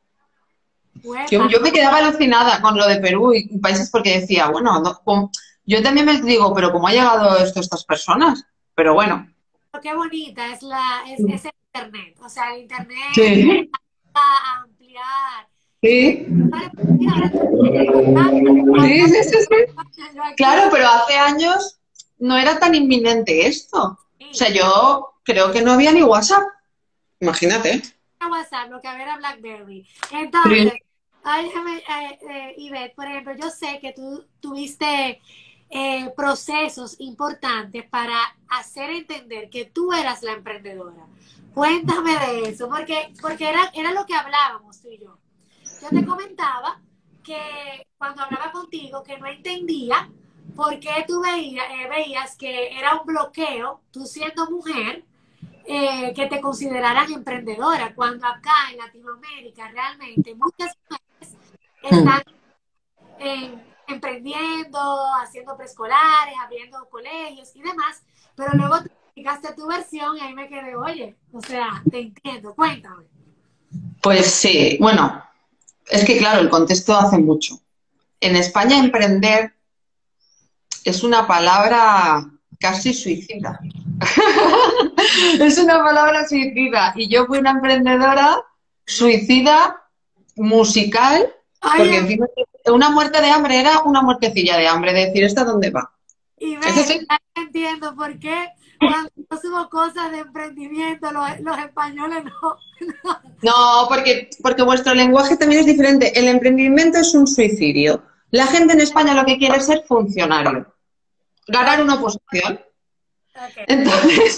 Yo, yo me quedaba alucinada con lo de Perú y países porque decía, bueno, no, como, yo también me digo, pero ¿cómo ha llegado esto a estas personas? Pero bueno. Pero qué bonita es la es, es el internet. O sea, el internet Sí, va a ampliar. Y sí, vale, mira, ahora tú WhatsApp, sí, WhatsApp, sí, sí, sí. yo aquí, Claro, pero hace años no era tan inminente esto. O sea, sí, yo creo que no había ni WhatsApp. Imagínate. WhatsApp, lo que había era BlackBerry. Sí. Entonces, óyeme, eh, eh, Ivette, por ejemplo, yo sé que tú tuviste eh, procesos importantes para hacer entender que tú eras la emprendedora. Cuéntame de eso, porque, porque era, era lo que hablábamos tú y yo. Yo te comentaba que cuando hablaba contigo que no entendía por qué tú veía, eh, veías que era un bloqueo, tú siendo mujer, eh, que te consideraran emprendedora, cuando acá en Latinoamérica realmente muchas mujeres Mm. están en- emprendiendo, haciendo preescolares, abriendo colegios y demás, pero luego tú explicaste tu versión y ahí me quedé, oye, o sea, te entiendo, cuéntame. Pues sí, bueno, es que claro, el contexto hace mucho. En España emprender es una palabra casi suicida. Es una palabra suicida. Y yo fui una emprendedora suicida musical, porque Oye, encima una muerte de hambre era una muertecilla de hambre, de decir, ¿esta dónde va? y Eso ves, sí. ya entiendo por qué cuando yo subo cosas de emprendimiento, los, los españoles no. No, porque, porque vuestro lenguaje también es diferente. El emprendimiento es un suicidio. La gente en España lo que quiere es ser funcionario, ganar Ok, una oposición. ok. Entonces,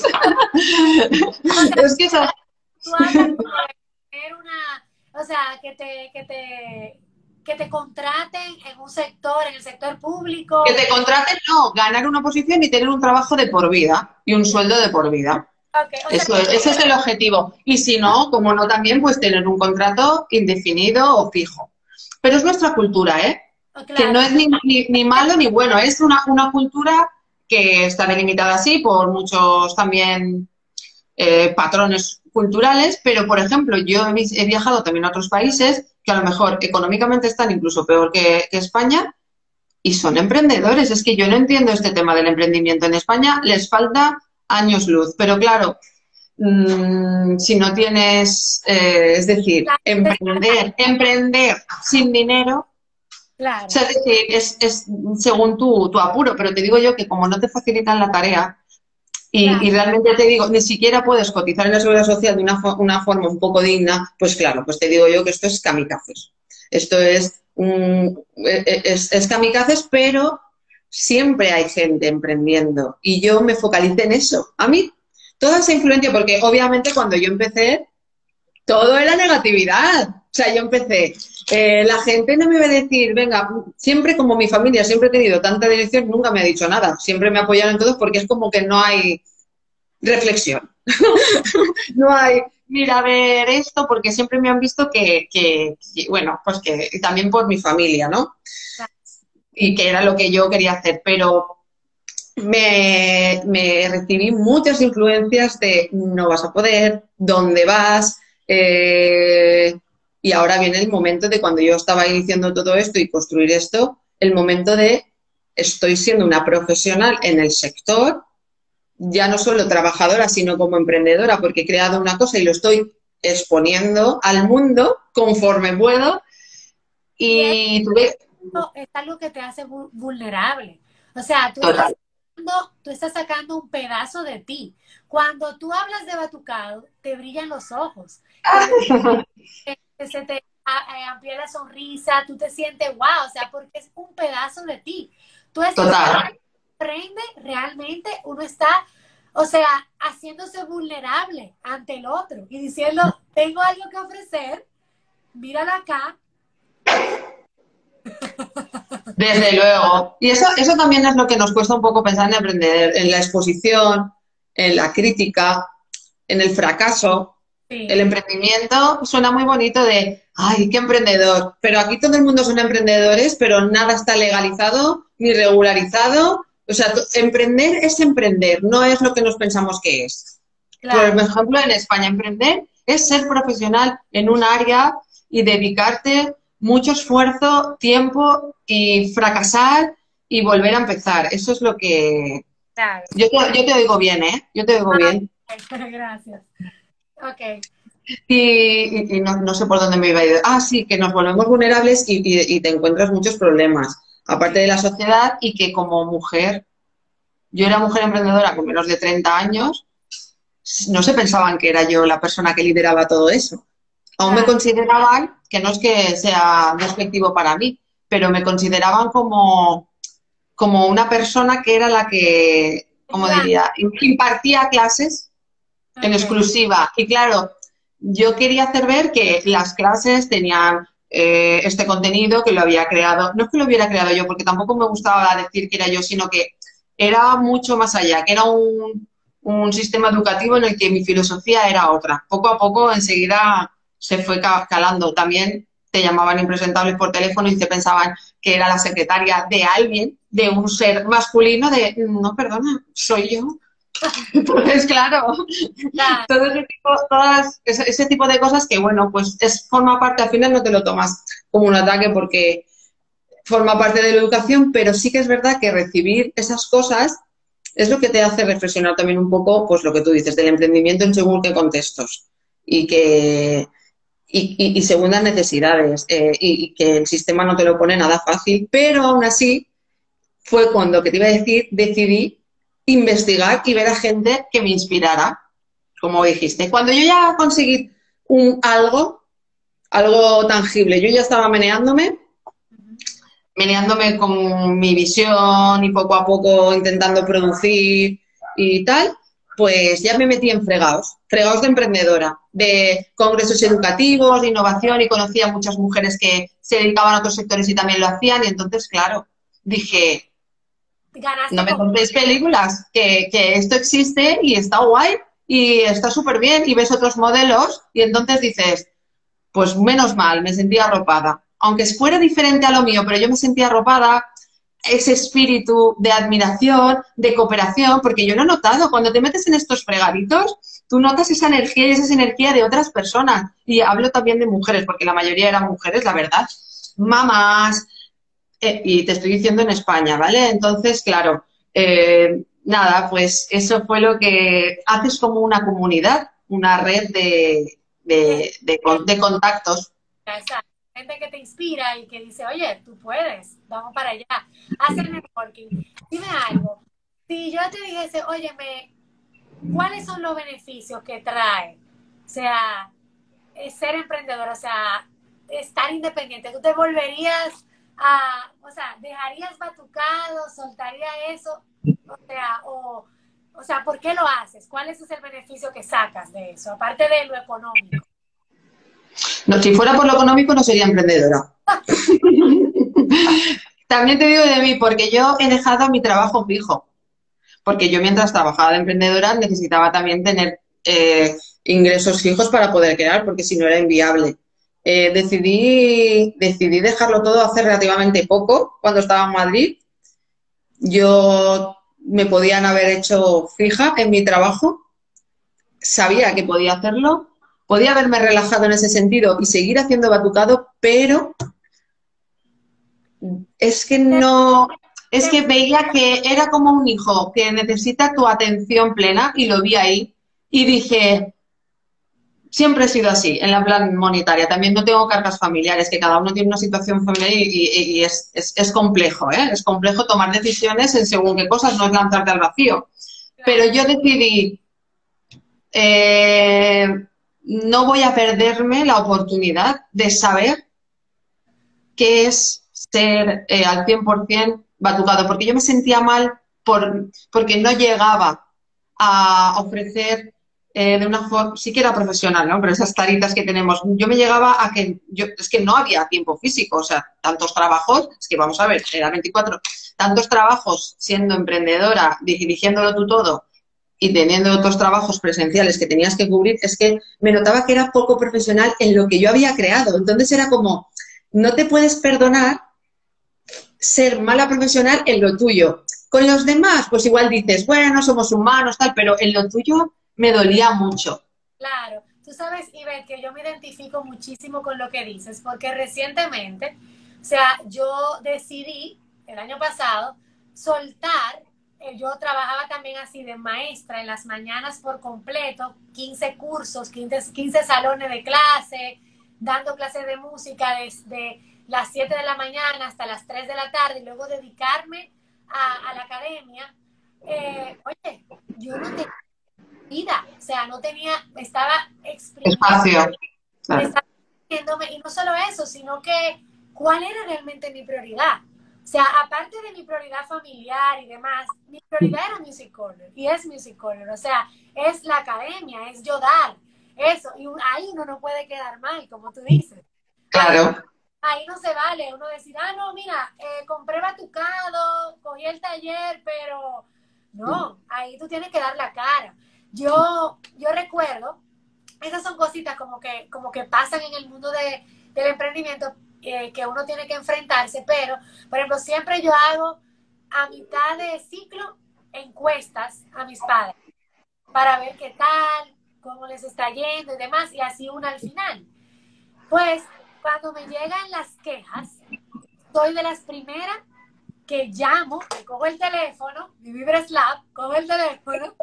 O sea, es que esa- tú hablas como de tener una, o sea, que te, que te, que te contraten en un sector, en el sector que público. te contraten, no, ganar una oposición y tener un trabajo de por vida y un sueldo de por vida. Ok, o sea, Eso, ese es el objetivo. Y si no, como no también, pues tener un contrato indefinido o fijo. Pero es nuestra cultura, ¿eh? oh, Que no claro, es ni, ni, ni malo ni bueno, es una, una cultura que está delimitada así por muchos también eh, patrones culturales, pero por ejemplo, yo he, he, viajado también a otros países que a lo mejor económicamente están incluso peor que, que España y son emprendedores. Es que yo no entiendo este tema del emprendimiento. En España les falta años luz, pero claro, mmm, si no tienes, eh, es decir, emprender, emprender sin dinero, o claro, sea, es decir, es, es según tu, tu apuro, pero te digo yo que como no te facilitan la tarea, y, claro. y, realmente te digo, ni siquiera puedes cotizar en la seguridad social de una, una, forma un poco digna, pues claro, pues te digo yo que esto es kamikazes. Esto es, um, es, es kamikazes, pero siempre hay gente emprendiendo y yo me focalicé en eso. A mí, toda esa influencia, porque obviamente cuando yo empecé, todo era negatividad. O sea, yo empecé, eh, la gente no me iba a decir, venga, siempre como mi familia siempre he tenido tanta dirección, nunca me ha dicho nada. Siempre me apoyaron en todo porque es como que no hay reflexión. No hay, mira, a ver esto, porque siempre me han visto que, que, que, bueno, pues que también por mi familia, ¿no? Y que era lo que yo quería hacer, pero me, me recibí muchas influencias de no vas a poder, dónde vas, eh, y ahora viene el momento de cuando yo estaba iniciando todo esto y construir esto, el momento de estoy siendo una profesional en el sector, ya no solo trabajadora, sino como emprendedora, porque he creado una cosa y lo estoy exponiendo al mundo conforme puedo. Y Y tuve... esto es algo que te hace vu- vulnerable. O sea, tú estás Total. sacando, tú estás sacando un pedazo de ti. Cuando tú hablas de batucado, te brillan los ojos, te, te- se te a- eh, amplía la sonrisa, tú te sientes wow, o sea, porque es un pedazo de ti. Tú estás Total. aprende realmente, uno está, o sea, haciéndose vulnerable ante el otro y diciendo, tengo algo que ofrecer, míralo acá. Desde luego. Y eso, eso también es lo que nos cuesta un poco pensar en emprender, en la exposición, en la crítica, en el fracaso. El Sí, emprendimiento suena muy bonito de, ay, qué emprendedor. Pero aquí todo el mundo son emprendedores, pero nada está legalizado ni regularizado. O sea, emprender es emprender, no es lo que nos pensamos que es. Por claro. ejemplo, en España, emprender es ser profesional en un área y dedicarte mucho esfuerzo, tiempo y fracasar y volver a empezar. Eso es lo que, Claro. Yo te, yo te oigo bien, ¿eh? Yo te oigo Ah, bien. gracias. Ok. Y, y- y no, no sé por dónde me iba a ir. Ah, sí, que nos volvemos vulnerables y, y- y te encuentras muchos problemas, aparte de la sociedad y que como mujer, yo era mujer emprendedora con menos de treinta años, no se pensaban que era yo la persona que lideraba todo eso. Aún me Claro. consideraban, que no es que sea despectivo para mí, pero me consideraban como, como una persona que era la que, como Ayudando. diría, impartía clases en Ok. exclusiva. Y claro, yo quería hacer ver que las clases tenían eh, este contenido, que lo había creado, no es que lo hubiera creado yo, porque tampoco me gustaba decir que era yo, sino que era mucho más allá, que era un, un sistema educativo en el que mi filosofía era otra. Poco a poco, enseguida se fue calando. También te llamaban impresentables por teléfono y te pensaban que era la secretaria de alguien, de un ser masculino, de, no, perdona, soy yo. Entonces, claro, Claro. todo ese tipo, todas, ese, ese tipo de cosas que, bueno, pues es, forma parte, al final no te lo tomas como un ataque porque forma parte de la educación, pero sí que es verdad que recibir esas cosas es lo que te hace reflexionar también un poco, pues lo que tú dices, del emprendimiento en según qué contextos y que y, y, y según las necesidades eh, y, y que el sistema no te lo pone nada fácil, pero aún así fue cuando, que te iba a decir, decidí investigar y ver a gente que me inspirara, como dijiste. Cuando yo ya conseguí un algo, algo tangible, yo ya estaba meneándome, Ujú. meneándome con mi visión y poco a poco intentando producir y tal, pues ya me metí en fregados, fregados de emprendedora, de congresos educativos, de innovación y conocí a muchas mujeres que se dedicaban a otros sectores y también lo hacían y entonces, claro, dije, no Ganaste me con... contéis películas, que, que esto existe y está guay y está súper bien y ves otros modelos y entonces dices, pues menos mal, me sentía arropada. Aunque fuera diferente a lo mío, pero yo me sentía arropada, ese espíritu de admiración, de cooperación, porque yo lo he notado, cuando te metes en estos fregaditos, tú notas esa energía y esa energía de otras personas. Y hablo también de mujeres, porque la mayoría eran mujeres, la verdad. Mamás, eh, y te estoy diciendo en España, ¿vale? Entonces, claro, eh, nada, pues eso fue lo que haces como una comunidad, una red de, de de, de, de contactos. esa gente que te inspira y que dice, oye, tú puedes, vamos para allá, haz el networking. Dime algo, si yo te dijese, óyeme, ¿cuáles son los beneficios que trae? O sea, eh, ser emprendedor, o sea, estar independiente. ¿Tú te volverías a, o sea, dejarías batucado, soltaría eso? O sea, o, o sea, ¿por qué lo haces? ¿Cuál es el beneficio que sacas de eso? Aparte de lo económico. No, si fuera por lo económico no sería emprendedora. También te digo de mí, porque yo he dejado mi trabajo fijo, porque yo mientras trabajaba de emprendedora necesitaba también tener eh, ingresos fijos para poder crear, porque si no era inviable. Eh, decidí, decidí dejarlo todo hace relativamente poco, cuando estaba en Madrid. Yo me podían haber hecho fija en mi trabajo, sabía que podía hacerlo, podía haberme relajado en ese sentido y seguir haciendo batucado, pero es que Te, no, es te, que veía que era como un hijo que necesita tu atención plena y lo vi ahí y dije, siempre he sido así, en la plan monetaria. También no tengo cargas familiares, que cada uno tiene una situación familiar y, y, y es, es, es, complejo, ¿eh? Es complejo tomar decisiones en según qué cosas, no es lanzarte al vacío. Pero claro, yo decidí, eh, no voy a perderme la oportunidad de saber qué es ser eh, al cien por ciento batucado, porque yo me sentía mal por, porque no llegaba a ofrecer eh, de una forma, sí que era profesional, ¿no? Pero esas taritas que tenemos, yo me llegaba a que, yo, es que no había tiempo físico, o sea, tantos trabajos, es que vamos a ver, era veinticuatro, tantos trabajos siendo emprendedora, dirigiéndolo tú todo y teniendo otros trabajos presenciales que tenías que cubrir, es que me notaba que era poco profesional en lo que yo había creado. Entonces era como, no te puedes perdonar ser mala profesional en lo tuyo. Con los demás, pues igual dices, bueno, somos humanos, tal, pero en lo tuyo me dolía mucho. claro. Tú sabes, Ivette, que yo me identifico muchísimo con lo que dices, porque recientemente, o sea, yo decidí el año pasado soltar eh, yo trabajaba también así de maestra en las mañanas por completo, quince cursos, quince, quince salones de clase, dando clases de música desde las siete de la mañana hasta las tres de la tarde y luego dedicarme a, a la academia. Eh, oye, yo no tenía vida, o sea, no tenía, estaba exprimiendo, Espacio. Claro. estaba exprimiéndome, y no solo eso, sino que cuál era realmente mi prioridad. O sea, aparte de mi prioridad familiar y demás, mi prioridad era Music Corner, y es Music Corner, o sea, es la academia, es yo dar, eso, y ahí uno no puede quedar mal, como tú dices. Claro. Ahí, ahí no se vale uno decir, ah, no, mira, eh, compré batucado, cogí el taller, pero no, ahí tú tienes que dar la cara. Yo, yo recuerdo, esas son cositas como que, como que pasan en el mundo de, del emprendimiento, eh, que uno tiene que enfrentarse, pero, por ejemplo, siempre yo hago a mitad de ciclo encuestas a mis padres para ver qué tal, cómo les está yendo y demás, y así una al final. Pues, cuando me llegan las quejas, soy de las primeras que llamo, que cojo el teléfono, mi VibraSlab, cojo el teléfono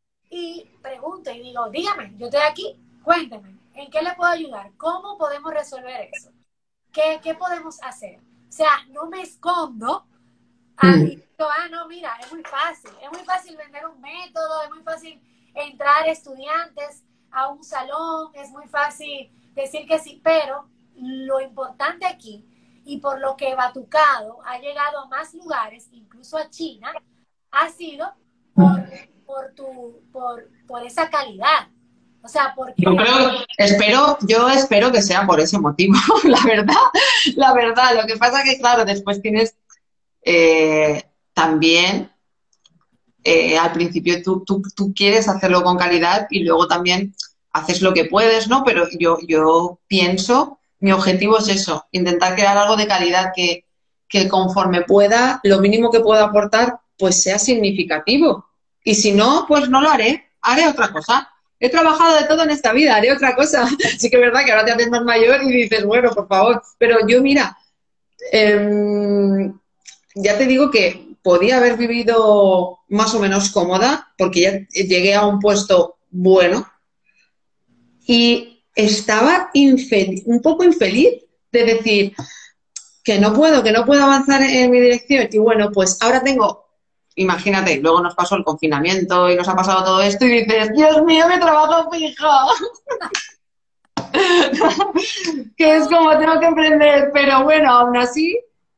y pregunto y digo, dígame, yo estoy aquí, cuénteme, ¿en qué le puedo ayudar? ¿Cómo podemos resolver eso? ¿Qué, qué podemos hacer? O sea, no me escondo. Ah, y digo, ah, no, mira, es muy fácil. Es muy fácil vender un método, es muy fácil entrar estudiantes a un salón, es muy fácil decir que sí, pero lo importante aquí, y por lo que Batucado ha llegado a más lugares, incluso a China, ha sido por, por, tu, por, por esa calidad. O sea, porque... Yo creo, espero, yo espero que sea por ese motivo, la verdad, la verdad. Lo que pasa que, claro, después tienes eh, también, eh, al principio tú, tú, tú quieres hacerlo con calidad y luego también haces lo que puedes, ¿no? Pero yo, yo pienso, mi objetivo es eso, intentar crear algo de calidad que, que conforme pueda, lo mínimo que pueda aportar, pues sea significativo. Y si no, pues no lo haré, haré otra cosa. He trabajado de todo en esta vida, haré otra cosa. Sí que es verdad que ahora te haces más mayor y dices, bueno, por favor. Pero yo, mira, eh, ya te digo que podía haber vivido más o menos cómoda, porque ya llegué a un puesto bueno y estaba infeliz, un poco infeliz de decir que no puedo, que no puedo avanzar en mi dirección. Y bueno, pues ahora tengo... Imagínate, luego nos pasó el confinamiento y nos ha pasado todo esto y dices, Dios mío, mi trabajo fijo. Que es como tengo que emprender, pero bueno, aún así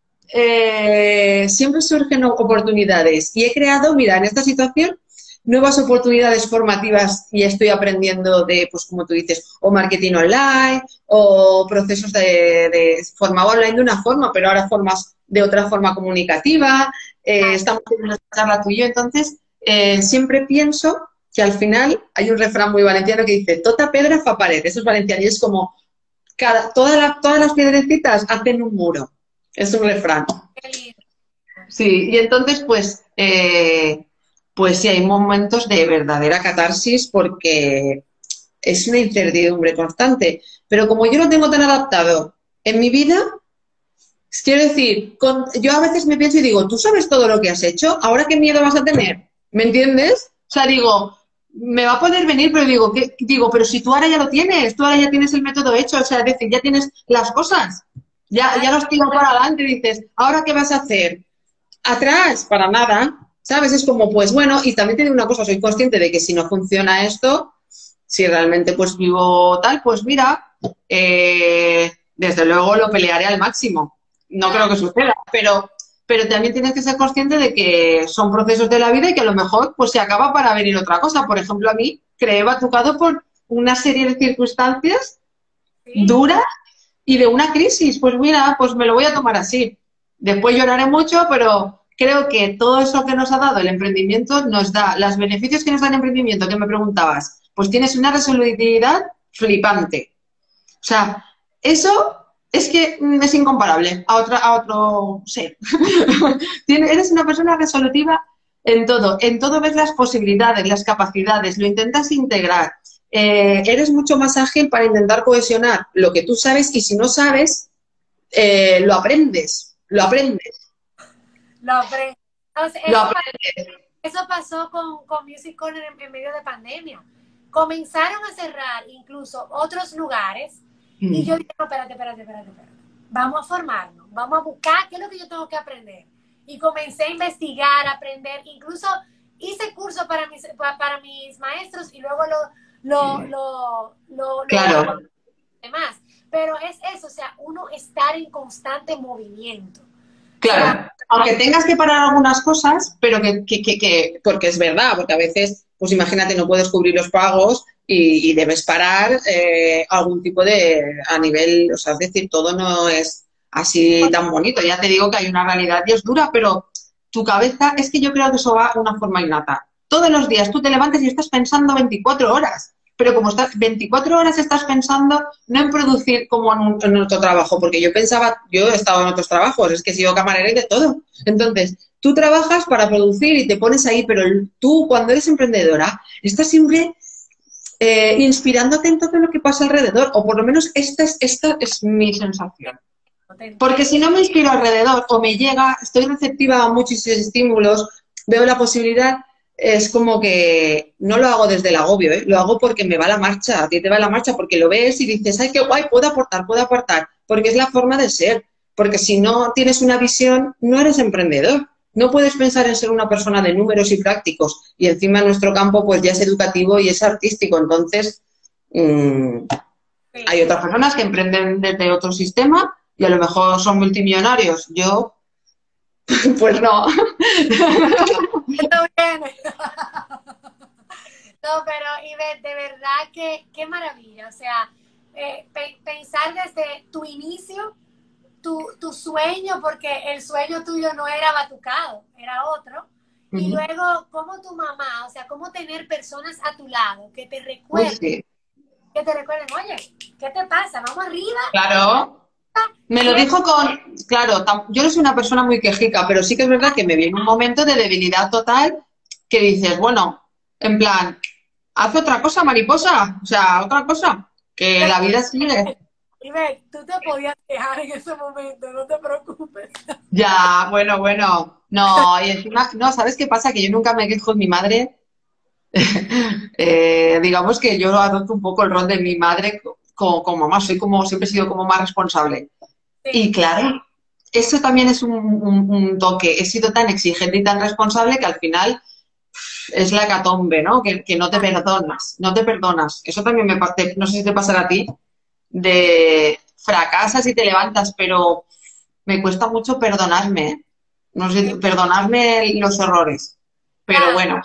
eh, siempre surgen oportunidades y he creado, mira, en esta situación, nuevas oportunidades formativas y estoy aprendiendo de, pues como tú dices, o marketing online o procesos de, de forma online de una forma, pero ahora formas de otra forma comunicativa. Eh, estamos en una charla tú y yo, entonces eh, siempre pienso que al final hay un refrán muy valenciano que dice tota pedra fa pared, eso es valenciano y es como cada, todas, las, todas las piedrecitas hacen un muro, es un refrán. Sí, y entonces pues eh, pues sí, hay momentos de verdadera catarsis porque es una incertidumbre constante, pero como yo lo tengo tan adaptado en mi vida, quiero decir, con, yo a veces me pienso y digo, ¿tú sabes todo lo que has hecho? ¿Ahora qué miedo vas a tener? ¿Me entiendes? O sea, digo, me va a poder venir, pero digo, ¿qué? Digo, pero si tú ahora ya lo tienes, tú ahora ya tienes el método hecho, o sea, es decir, ya tienes las cosas, ya, ya los tiro para adelante y dices, ¿ahora qué vas a hacer? Atrás, para nada, ¿sabes? Es como, pues bueno, y también te digo una cosa, soy consciente de que si no funciona esto, si realmente pues vivo tal, pues mira, eh, desde luego lo pelearé al máximo. No creo que suceda, pero, pero también tienes que ser consciente de que son procesos de la vida y que a lo mejor pues se acaba para venir otra cosa. Por ejemplo, a mí creé Batucado por una serie de circunstancias ¿sí? duras y de una crisis. Pues mira, pues me lo voy a tomar así. Después lloraré mucho, pero creo que todo eso que nos ha dado el emprendimiento nos da, los beneficios que nos da el emprendimiento, que me preguntabas, pues tienes una resolutividad flipante. O sea, eso... Es que es incomparable a, otra, a otro ser. Eres una persona resolutiva en todo. En todo ves las posibilidades, las capacidades, lo intentas integrar. Eh, eres mucho más ágil para intentar cohesionar lo que tú sabes y si no sabes, eh, lo aprendes. Lo aprendes. Lo aprendes. Entonces, lo aprendes. eso pasó con, con Music Corner en, en medio de pandemia. Comenzaron a cerrar incluso otros lugares mm. y yo dije, no, espérate, espérate, espérate, espérate. Vamos a formarnos, vamos a buscar qué es lo que yo tengo que aprender. Y comencé a investigar, a aprender, incluso hice cursos para mis, para, para mis maestros y luego lo, lo, sí. lo, lo, claro. lo demás. Pero es eso, o sea, uno estar en constante movimiento. Claro, o sea, aunque tengas que parar algunas cosas, pero que, que, que, que, porque es verdad, porque a veces, pues imagínate, no puedes cubrir los pagos y, y debes parar eh, algún tipo de, a nivel, o sea, es decir, todo no es así tan bonito. Ya te digo que hay una realidad y es dura, pero tu cabeza, es que yo creo que eso va de una forma innata. Todos los días tú te levantas y estás pensando veinticuatro horas. Pero como estás veinticuatro horas estás pensando no en producir como en, un, en otro trabajo, porque yo pensaba, yo he estado en otros trabajos, es que he sido camarera y de todo. Entonces, tú trabajas para producir y te pones ahí, pero tú cuando eres emprendedora estás siempre eh, inspirándote en todo lo que pasa alrededor, o por lo menos esta es, esta es mi sensación. Porque si no me inspiro alrededor o me llega, estoy receptiva a muchísimos estímulos, veo la posibilidad... Es como que no lo hago desde el agobio, ¿eh? Lo hago porque me va la marcha, a ti te va la marcha, porque lo ves y dices, ay, qué guay, puedo aportar, puedo aportar, porque es la forma de ser, porque si no tienes una visión, no eres emprendedor, no puedes pensar en ser una persona de números y prácticos, y encima nuestro campo pues ya es educativo y es artístico, entonces mmm, sí. Hay otras personas que emprenden desde otro sistema y a lo mejor son multimillonarios, yo... Pues no. Esto viene. No, pero Ivette, de verdad que qué maravilla. O sea, eh, pe pensar desde tu inicio, tu, tu sueño, porque el sueño tuyo no era batucado, era otro. Uh-huh. Y luego, como tu mamá, o sea, cómo tener personas a tu lado que te recuerden, sí. que te recuerden, oye, ¿qué te pasa? Vamos arriba. Claro. Me lo dijo con... Claro, yo no soy una persona muy quejica, pero sí que es verdad que me viene un momento de debilidad total que dices, bueno, en plan, haz otra cosa, mariposa, o sea, otra cosa, que la vida sigue. Ivette, tú te podías quejar en ese momento, no te preocupes. Ya, bueno, bueno, no, y encima, no, ¿sabes qué pasa? Que yo nunca me quejo de mi madre, eh, digamos que yo adopto un poco el rol de mi madre como, como mamá, soy como, siempre he sido como más responsable. Sí. Y claro, eso también es un, un, un toque, he sido tan exigente y tan responsable que al final es la hecatombe, ¿no? Que, que no te perdonas, no te perdonas. Eso también me pasa, no sé si te pasará a ti, de fracasas y te levantas, pero me cuesta mucho perdonarme, no sé, perdonarme los errores, pero bueno.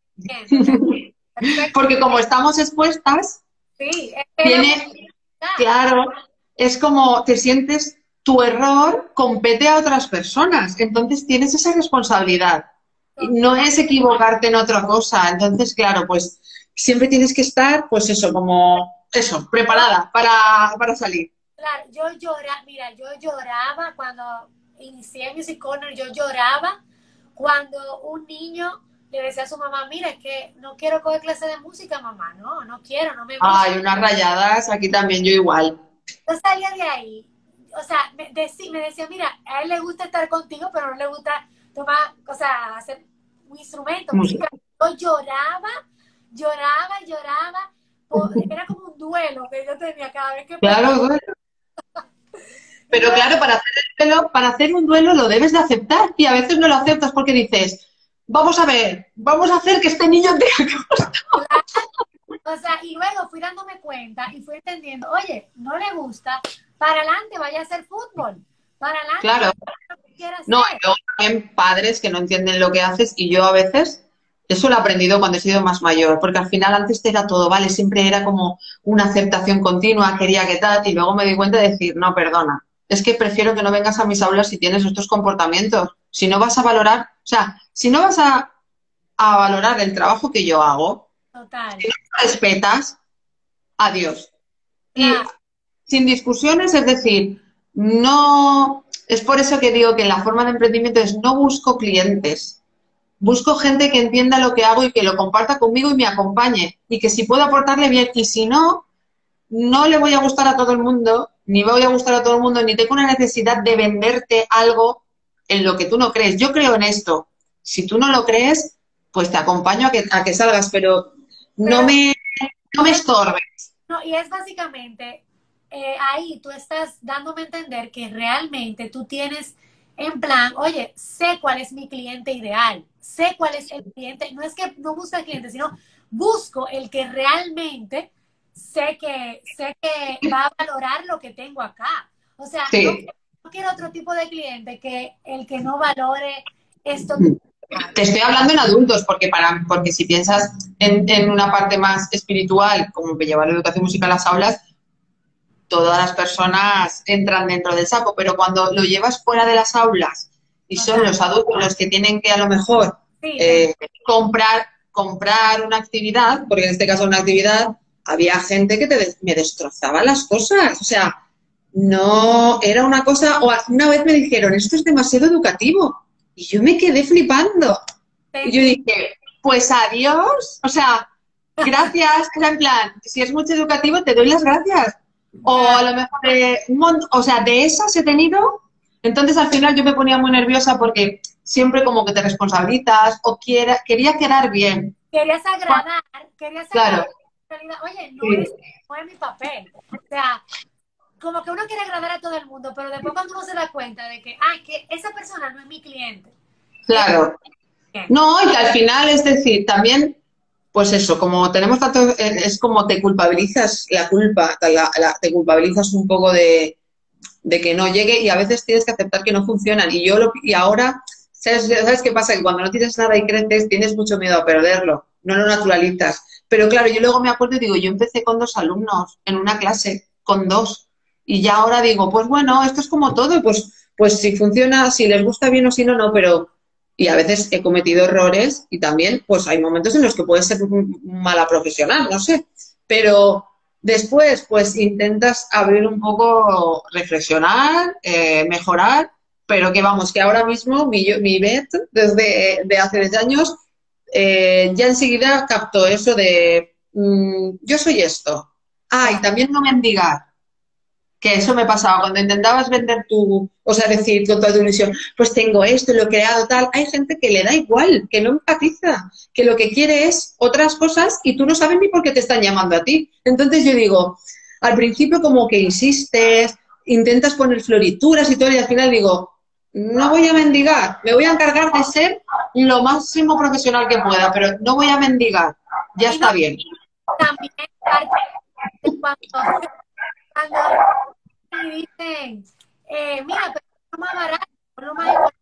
Porque como estamos expuestas, sí, tiene, claro, es como te sientes, tu error compete a otras personas, entonces tienes esa responsabilidad. No es equivocarte en otra cosa, entonces, claro, pues siempre tienes que estar, pues eso, como, eso, preparada para, para salir. Claro, yo lloraba, mira, yo lloraba cuando inicié Music Corner, yo lloraba cuando un niño le decía a su mamá, mira, es que no quiero coger clase de música, mamá, no, no quiero, no me gusta. Hay unas rayadas, aquí también, yo igual. Yo salía de ahí, o sea, me, decí, me decía, mira, a él le gusta estar contigo, pero no le gusta tomar, o sea, hacer un instrumento, música. Yo lloraba, lloraba, lloraba, por, era como un duelo que yo tenía cada vez que... Claro, duelo. Pero claro, para hacer, el duelo, para hacer un duelo lo debes de aceptar y a veces no lo aceptas porque dices... Vamos a ver, vamos a hacer que este niño tenga que gustar. O sea, y luego fui dándome cuenta y fui entendiendo, oye, no le gusta, para adelante, vaya a hacer fútbol, para adelante. Claro. No, yo también padres que no entienden lo que haces y yo a veces, eso lo he aprendido cuando he sido más mayor, porque al final antes era todo, vale, siempre era como una aceptación continua, quería que tal, y luego me di cuenta de decir, no, perdona, es que prefiero que no vengas a mis aulas si tienes estos comportamientos. Si no vas a valorar, o sea, si no vas a, a valorar el trabajo que yo hago, total. Si no me respetas, adiós. Claro. Y sin discusiones, es decir, no... Es por eso que digo que la forma de emprendimiento es no busco clientes, busco gente que entienda lo que hago y que lo comparta conmigo y me acompañe. Y que si puedo aportarle bien, y si no, no le voy a gustar a todo el mundo, ni voy a gustar a todo el mundo, ni tengo una necesidad de venderte algo en lo que tú no crees. Yo creo en esto. Si tú no lo crees, pues te acompaño a que, a que salgas, pero no Pero, me, no me estorbes. no, y es básicamente, eh, ahí tú estás dándome a entender que realmente tú tienes en plan, oye, sé cuál es mi cliente ideal, sé cuál es el cliente, no es que no busque al cliente, sino busco el que realmente sé que, sé que va a valorar lo que tengo acá. O sea, no, Sí. no quiero otro tipo de cliente que el que no valore esto que... Te estoy hablando en adultos, porque para, porque si piensas en, en una parte más espiritual, como me lleva la educación musical a las aulas, todas las personas entran dentro del saco, pero cuando lo llevas fuera de las aulas y son Total. los adultos los que tienen que a lo mejor Sí, te eh, comprar, comprar una actividad, porque en este caso una actividad, había gente que te, me destrozaba las cosas, o sea, no era una cosa, o una vez me dijeron, esto es demasiado educativo, y yo me quedé flipando, te y yo entiendo. dije, pues adiós, o sea, gracias, era en plan, si es mucho educativo te doy las gracias, o Ya, a lo mejor, eh, un mont- o sea, de esas he tenido, entonces al final yo me ponía muy nerviosa porque siempre como que te responsabilizas o quiera, quería quedar bien. querías agradar, querías Claro, agradar, en realidad, oye, no sí, es, no es mi papel. O sea, como que uno quiere agradar a todo el mundo, pero después cuando uno se da cuenta de que, ah, que esa persona no es mi cliente, es claro. bien. No, y que al final, es decir, también, pues eso, como tenemos tanto, eh, es como te culpabilizas la culpa, la- la- te culpabilizas un poco de, de que no llegue y a veces tienes que aceptar que no funcionan. Y yo lo, y ahora, ¿sabes, ¿sabes qué pasa? Que cuando no tienes nada y creces, tienes mucho miedo a perderlo, no lo naturalizas. Pero claro, yo luego me acuerdo y digo, yo empecé con dos alumnos en una clase, con dos. Y ya ahora digo, pues bueno, esto es como todo, pues, pues si funciona, si les gusta bien o si no, no, pero... Y a veces he cometido errores y también, pues hay momentos en los que puedes ser mala profesional, no sé. Pero después, pues intentas abrir un poco, reflexionar, eh, mejorar, pero que vamos, que ahora mismo mi, mi Beth, desde de hace diez años, eh, ya enseguida captó eso de mmm, yo soy esto. Ah, y también no mendigar, que eso me pasaba cuando intentabas vender tu, o sea, decir con toda tu ilusión, pues tengo esto, lo he creado, tal. Hay gente que le da igual, que no empatiza, que lo que quiere es otras cosas y tú no sabes ni por qué te están llamando a ti. Entonces yo digo, al principio como que insistes, intentas poner florituras y todo, y al final digo, no voy a mendigar, me voy a encargar de ser lo máximo profesional que pueda, pero no voy a mendigar, ya Y no, está bien. también parte de cuando, cuando y dicen, eh, mira, pero es lo más barato, es lo más económico.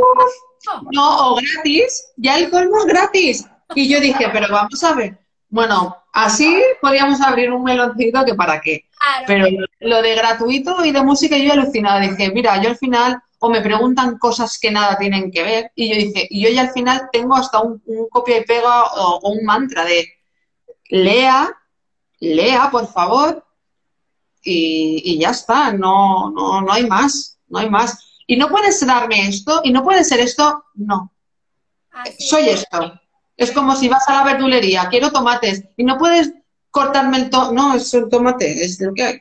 No, o gratis, ya el colmo es gratis. Y yo dije, pero vamos a ver. Bueno, así podíamos abrir un meloncito que para qué. Claro, Pero lo de gratuito y de música yo alucinaba. Dije, mira, yo al final, o me preguntan cosas que nada tienen que ver, y yo dije, y yo ya al final tengo hasta un, un copia y pega o, o un mantra de lea, lea, por favor, y, y ya está, no, no, no hay más, no hay más. Y no puedes darme esto, y no puede ser esto, no. así Soy esto. Es es. como si vas a la verdulería, quiero tomates y no puedes cortarme el tomate. No, es un tomate, es lo que hay.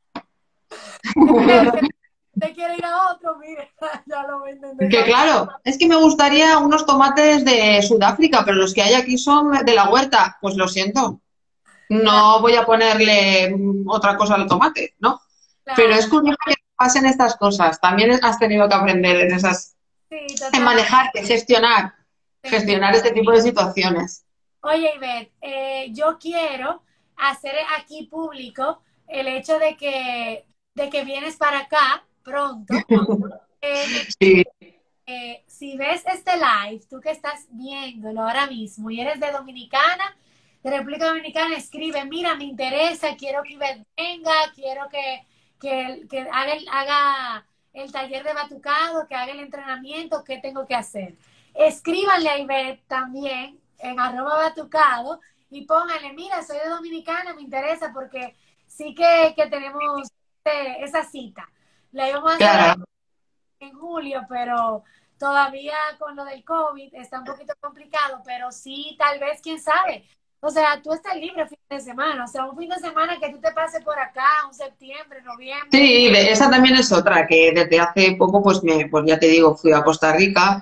El que te quiere ir a otro, mire, ya lo venden de Que esa manera. claro, es que me gustaría unos tomates de Sudáfrica, pero los que hay aquí son de la huerta. Pues lo siento, Claro, no voy a ponerle mm, otra cosa al tomate, ¿no? Pero es claro, curioso que pasen estas cosas. También has tenido que aprender en esas, sí, en totalmente. manejarte, gestionar, Te entiendo. gestionar este tipo de situaciones. Oye, Ivette, eh, yo quiero hacer aquí público el hecho de que, de que vienes para acá pronto. Eh, Sí, eh, si ves este live, tú que estás viéndolo ahora mismo y eres de Dominicana, de República Dominicana, escribe, mira, me interesa, quiero que Ivette venga, quiero que, que, que haga, el, haga el taller de batucado, que haga el entrenamiento, ¿qué tengo que hacer? Escríbanle a Ivette también en arroba batucado y pónganle, mira, soy de Dominicana, me interesa porque sí que, que tenemos eh, esa cita. La íbamos a hacer claro. en julio, pero todavía con lo del COVID está un poquito complicado, pero sí, tal vez, quién sabe. O sea, tú estás libre fin de semana, o sea, un fin de semana que tú te pases por acá, un septiembre, noviembre. Sí, esa también es otra, que desde hace poco, pues, me, pues ya te digo, fui a Costa Rica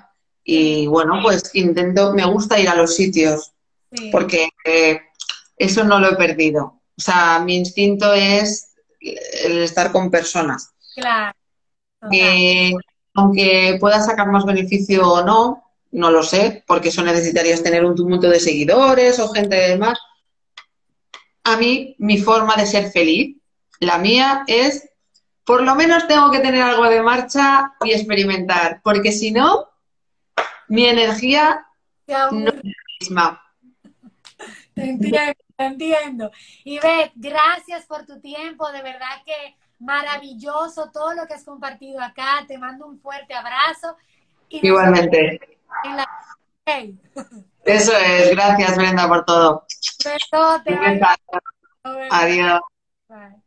Sí, Y bueno, pues intento, me gusta ir a los sitios sí, porque eh, eso no lo he perdido. O sea, mi instinto es el estar con personas. claro, total. Que aunque pueda sacar más beneficio o no, no lo sé, porque eso necesitarías tener un tumulto de seguidores o gente de demás. A mí, mi forma de ser feliz, la mía es, por lo menos tengo que tener algo de marcha y experimentar, porque si no, mi energía Te no es aburro. la misma. Te entiendo, te entiendo. Y Beth, gracias por tu tiempo, de verdad que maravilloso todo lo que has compartido acá. Te mando un fuerte abrazo y nos vemos Igualmente. en la... Hey, Eso es. Gracias, Brenda, por todo. besote, Un bye bye. besazo. Nos vemos. Adiós. Bye.